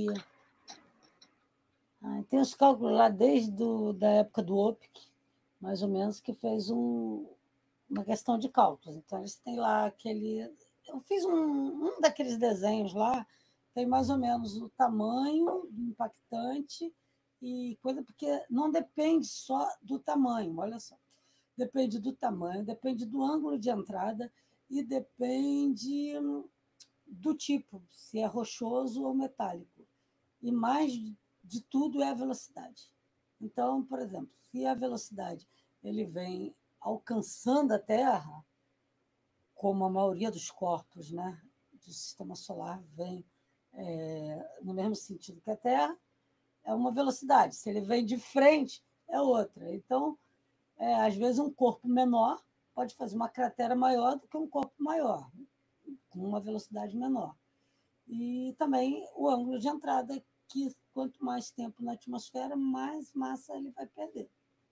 Ah, tem os cálculos lá desde do, da época do O P I C, mais ou menos, que fez um, uma questão de cálculos. Então, eles têm lá aquele... Eu fiz um, um daqueles desenhos lá, tem mais ou menos o tamanho do impactante e coisa, porque não depende só do tamanho, olha só. Depende do tamanho, depende do ângulo de entrada e depende do tipo, se é rochoso ou metálico. E mais de tudo é a velocidade. Então, por exemplo, se a velocidade ele vem alcançando a Terra, como a maioria dos corpos, né, do sistema solar vem é, no mesmo sentido que a Terra, é uma velocidade. Se ele vem de frente, é outra. Então, é, às vezes, um corpo menor pode fazer uma cratera maior do que um corpo maior, com uma velocidade menor. E também o ângulo de entrada, que quanto mais tempo na atmosfera, mais massa ele vai perder.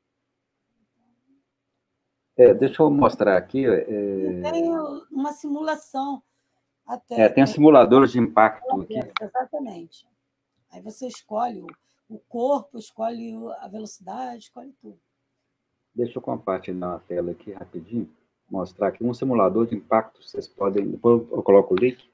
É, deixa eu mostrar aqui. É... Tem uma simulação até. É, tem tem simuladores de impacto aqui. Exatamente. Aí você escolhe o, o corpo, escolhe a velocidade, escolhe tudo. Deixa eu compartilhar a tela aqui rapidinho, mostrar aqui um simulador de impacto. Vocês podem. Depois eu coloco o link.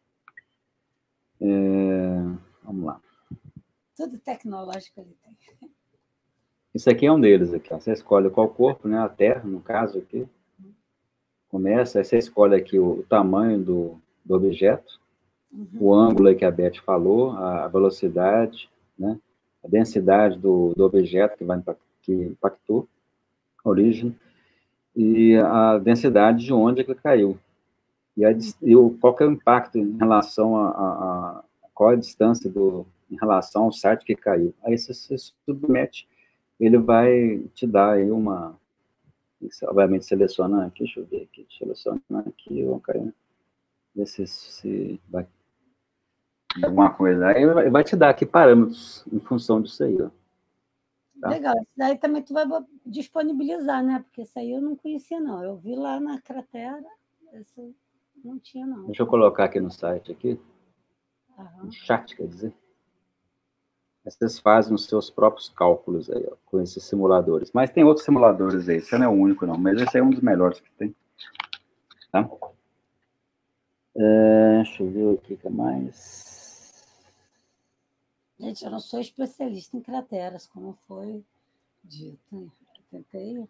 É, vamos lá. Tudo tecnológico ele tem. Isso aqui é um deles aqui. Ó. Você escolhe qual corpo, né? A Terra, no caso aqui. Começa, aí você escolhe aqui o, o tamanho do, do objeto, uhum. O ângulo que a Beth falou, a, a velocidade, né? A densidade do, do objeto que, vai, que impactou, a origem, e a densidade de onde ele caiu. E, a, e o, qual que é o impacto em relação a, a, a qual é a distância do, em relação ao site que caiu. Aí você se submete, ele vai te dar aí uma... Obviamente seleciona aqui, deixa eu ver aqui, seleciona aqui, vou cair, ver se, se vai alguma coisa. Aí vai te dar aqui parâmetros em função disso aí, ó. Tá? Legal, isso daí também tu vai disponibilizar, né? Porque isso aí eu não conhecia, não. Eu vi lá na cratera, isso não tinha, não. Deixa eu colocar aqui no site, aqui, Aham. no chat, quer dizer. Vocês fazem os seus próprios cálculos aí, ó, com esses simuladores. Mas tem outros simuladores aí, esse não é o único, não, mas esse é um dos melhores que tem. Tá? É, deixa eu ver o que é mais. Gente, eu não sou especialista em crateras, como foi dito. Eu tentei.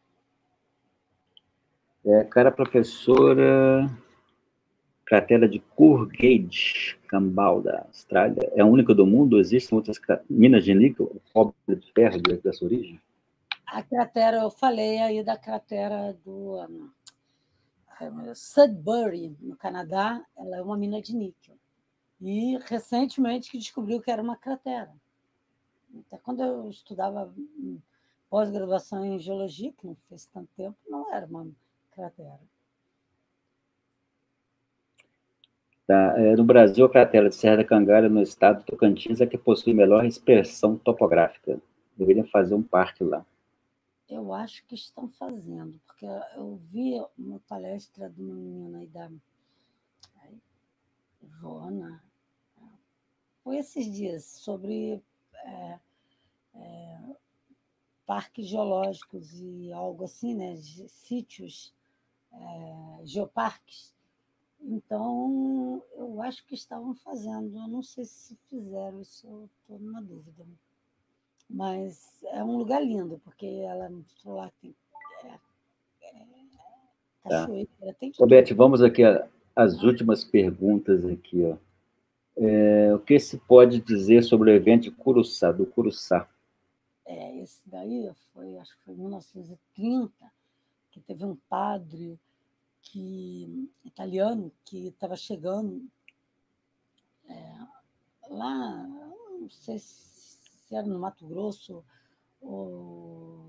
É, cara, professora. Cratera de Courgade, Cambalda, Austrália. É a única do mundo? Existem outras minas de níquel, cobre de ferro dessa origem? A cratera, eu falei aí da cratera do um, Sudbury, no Canadá, ela é uma mina de níquel. E, recentemente, que descobriu que era uma cratera. Até quando eu estudava pós-graduação em geologia, que não fez tanto tempo, não era uma cratera. Tá. É, no Brasil, a cratera de Serra da Cangalha, no estado do Tocantins, é que possui melhor expressão topográfica. Deveria fazer um parque lá. Eu acho que estão fazendo, porque eu vi uma palestra de uma menina aí da Joana, foi esses dias, sobre é, é, parques geológicos e algo assim, né? Sítios, é, geoparques. Então, eu acho que estavam fazendo. Eu não sei se fizeram, isso eu estou numa dúvida. Mas é um lugar lindo, porque ela mostrou lá que tem é, é, cachoeira, tá. Tem Ô, Beth, vamos aqui às últimas perguntas aqui, ó. É, o que se pode dizer sobre o evento de Curuçá, do Curuçá? É, esse daí foi, acho que foi em mil novecentos e trinta, que teve um padre que, italiano que estava chegando é, lá, não sei se era no Mato Grosso ou,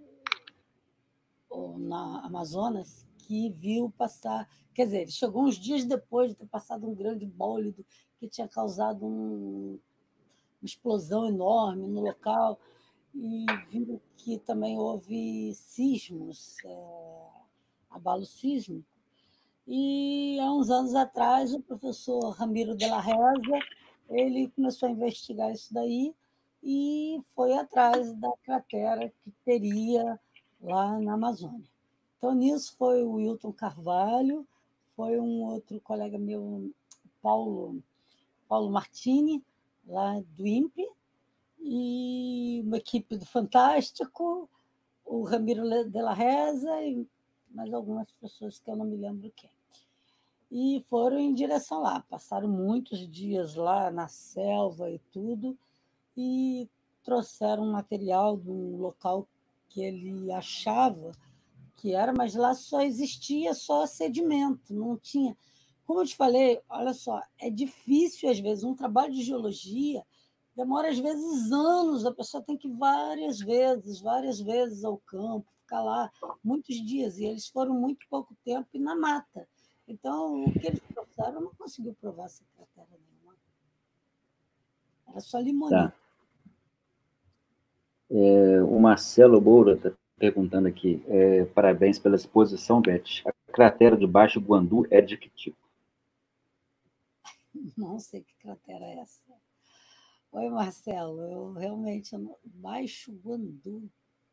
ou na Amazonas, que viu passar, quer dizer, ele chegou uns dias depois de ter passado um grande bólido que tinha causado um, uma explosão enorme no local, e viram que também houve sismos, é, abalo sísmico. E há uns anos atrás, o professor Ramiro de la Reza, ele começou a investigar isso daí e foi atrás da cratera que teria lá na Amazônia. Então, nisso foi o Wilton Carvalho, foi um outro colega meu, Paulo, Paulo Martini, lá do INPE, e uma equipe do Fantástico, o Ramiro de la Reza e mais algumas pessoas que eu não me lembro quem. E foram em direção lá, passaram muitos dias lá na selva e tudo, e trouxeram material de um local que ele achava que era, mas lá só existia só sedimento, não tinha. Como eu te falei, olha só, é difícil às vezes, um trabalho de geologia demora às vezes anos, a pessoa tem que ir várias vezes, várias vezes ao campo, ficar lá muitos dias, e eles foram muito pouco tempo e na mata. Então, o que eles trouxeram não conseguiu provar secretária nenhuma. Era só limonita. Tá. É, o Marcelo Moura está perguntando aqui, é, parabéns pela exposição, Beth. A cratera de Baixo Guandu é de que tipo? Não sei que cratera é essa. Oi, Marcelo, eu realmente não... Baixo Guandu.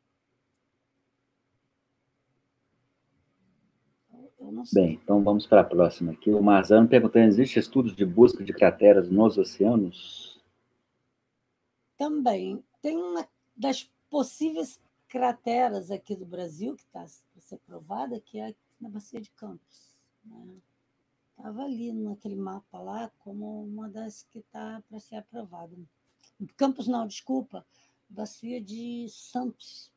Eu não sei. Bem, então vamos para a próxima aqui. O Marzano perguntando, existe estudos de busca de crateras nos oceanos? Também. Tem uma das possíveis crateras aqui do Brasil, que está para ser provada, que é na Bacia de Campos. Né? Estava ali naquele mapa lá como uma das que está para ser aprovada. Campos não, desculpa, Bacia de Santos.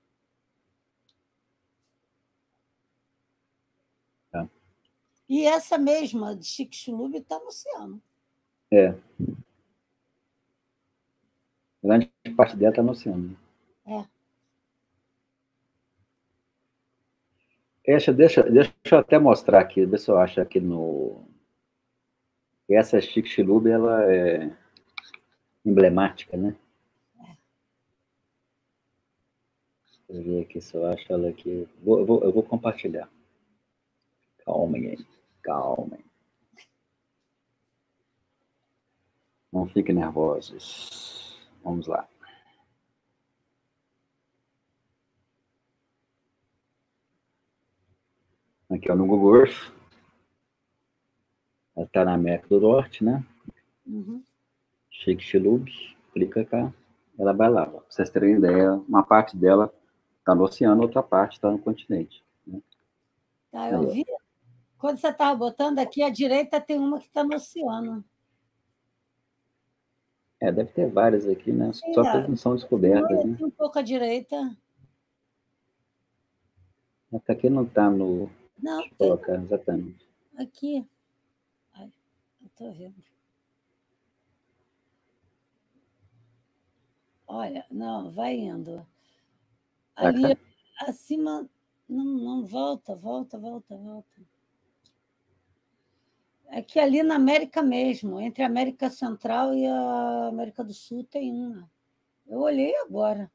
Tá. E essa mesma de Chicxulub está no oceano. É. Grande parte dela está no oceano. É. Essa, deixa, deixa eu até mostrar aqui, ver se eu acho aqui no... Essa Chicxulub, ela é emblemática, né? É. Deixa eu ver aqui se eu acho ela aqui. Vou, eu, vou, eu vou compartilhar. Calmem aí, calmem. Não fiquem nervosos. Vamos lá. Aqui, ó, no Google Earth. Ela está na América do Norte, né? Uhum. Chicxulub, clica cá, ela vai lá. Para vocês terem ideia, uma parte dela está no oceano, outra parte está no continente. Né? Tá, eu vi. Quando você estava botando aqui, à direita tem uma que está no oceano. É, deve ter várias aqui, né? Sim, Só que elas não são descobertas, né? Um pouco à direita. Até aqui não está no... Não, Deixa eu colocar exatamente. Aqui. Ai, eu estou vendo. Olha, não, vai indo. Ali, Tá, acima, não, não, volta, volta, volta, volta. É que ali na América mesmo, entre a América Central e a América do Sul, tem uma. Eu olhei agora.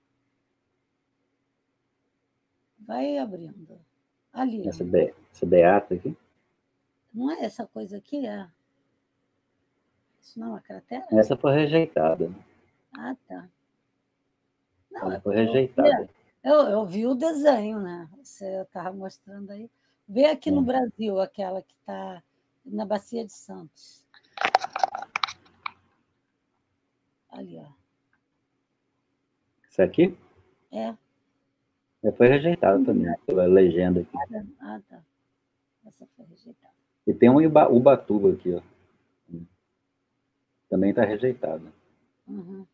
Vai abrindo. Ali. essa, be, essa beata aqui? Não é essa coisa aqui? É. Isso não é uma cratera? Essa foi rejeitada. Ah, tá. Não, Ela é foi porque eu, rejeitada. eu, eu vi o desenho, né? Você estava mostrando aí. Vê aqui no É. Brasil, aquela que está na Bacia de Santos. Ali, ó. Isso aqui? É. Ela foi rejeitada também, pela legenda aqui. Ah, tá. Essa foi rejeitada. E tem um Iba, Ubatuba aqui, ó. Também está rejeitado. Uhum.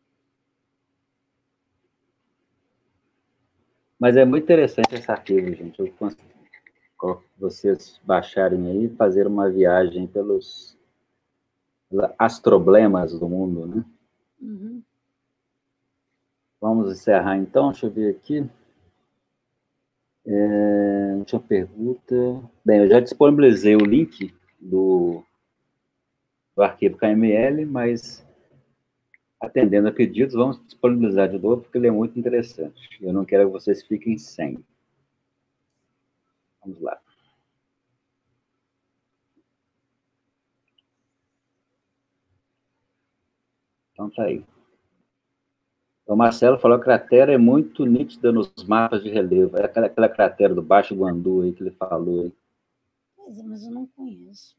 Mas é muito interessante esse arquivo, gente. Eu coloco vocês baixarem aí e fazer uma viagem pelos astroblemas do mundo, né? Uhum. Vamos encerrar então, deixa eu ver aqui. É, última pergunta. Bem, eu já disponibilizei o link do, do arquivo K M L, mas atendendo a pedidos, vamos disponibilizar de novo, porque ele é muito interessante. Eu não quero que vocês fiquem sem. Vamos lá. Então tá aí. O Marcelo falou que a cratera é muito nítida nos mapas de relevo. É aquela, aquela cratera do Baixo Guandu aí que ele falou. Aí. Pois é, mas eu não conheço.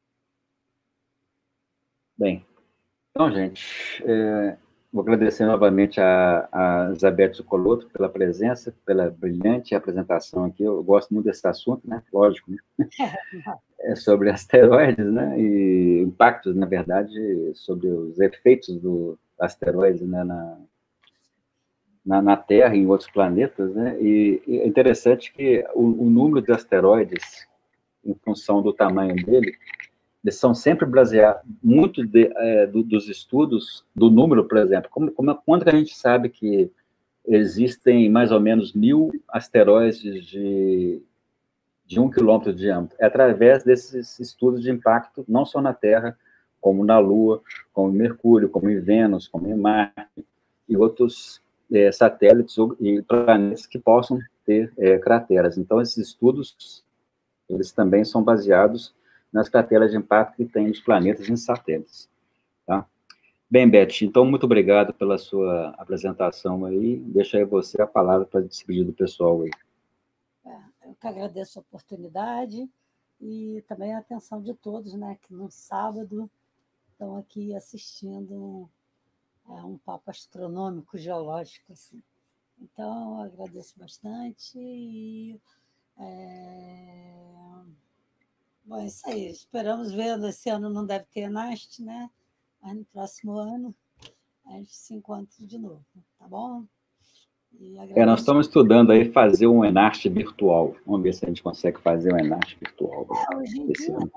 Bem, então, gente, é, vou agradecer novamente a, a Elizabeth Zucoloto pela presença, pela brilhante apresentação aqui. Eu gosto muito desse assunto, né? Lógico, né? É sobre asteroides, né? E impactos, na verdade, sobre os efeitos do asteroides, né? Na, Na, na Terra e em outros planetas, né? E, e é interessante que o, o número de asteroides, em função do tamanho dele, eles são sempre baseados muito de, é, do, dos estudos do número, por exemplo. Como, como, quando que a gente sabe que existem mais ou menos mil asteroides de, de um quilômetro de diâmetro? É através desses estudos de impacto, não só na Terra, como na Lua, como em Mercúrio, como em Vênus, como em Marte e outros é, satélites e planetas que possam ter é, crateras. Então, esses estudos, eles também são baseados nas crateras de impacto que tem nos planetas e nos satélites. Tá? Bem, Beth, então, muito obrigado pela sua apresentação aí. Deixa aí você a palavra para despedir do pessoal aí. É, eu que agradeço a oportunidade e também a atenção de todos, né, que no sábado estão aqui assistindo é, um papo astronômico, geológico, assim. Então, eu agradeço bastante e... É... Bom, é isso aí. Esperamos ver. Esse ano não deve ter Enast, né? Mas no próximo ano a gente se encontra de novo, tá bom? E agradeço... É, nós estamos estudando aí fazer um Enast virtual. Vamos ver se a gente consegue fazer um Enast virtual é, hoje em esse dia, ano.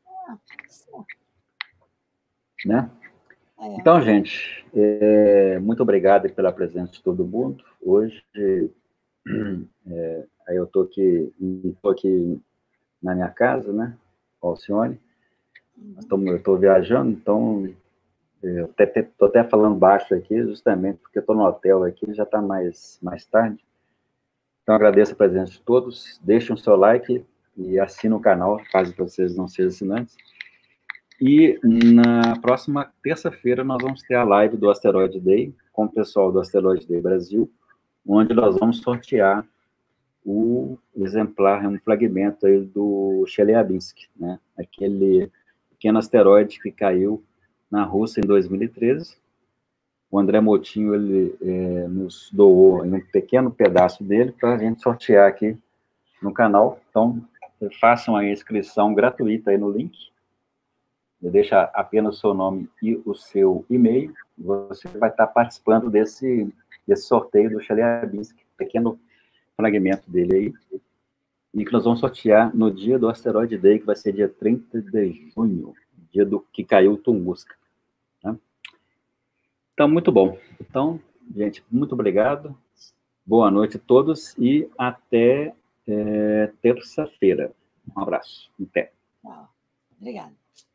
É, né? é. Então, gente, é, muito obrigado pela presença de todo mundo. Hoje, é, eu estou aqui, tô aqui na minha casa, né, com a Alcione. Uhum. Eu estou viajando, então eu estou até, até falando baixo aqui, justamente porque estou no hotel aqui, já está mais, mais tarde. Então, agradeço a presença de todos. Deixem o seu like e assinem o canal, caso vocês não sejam assinantes. E na próxima terça-feira nós vamos ter a live do Asteroid Day, com o pessoal do Asteroid Day Brasil, onde nós vamos sortear o exemplar, um fragmento aí do Chelyabinsk, né? Aquele pequeno asteroide que caiu na Rússia em dois mil e treze. O André Motinho, ele é, nos doou um pequeno pedaço dele para a gente sortear aqui no canal. Então, façam a inscrição gratuita aí no link. Deixa apenas o seu nome e o seu e-mail, você vai estar participando desse, desse sorteio do Chelyabinsk, pequeno fragmento dele aí. e que nós vamos sortear no dia do Asteroid Day, que vai ser dia trinta de junho, dia do que caiu o Tunguska. Tá? Então, muito bom. Então, gente, muito obrigado. Boa noite a todos e até é, terça-feira. Um abraço. Até. Tchau. Obrigada.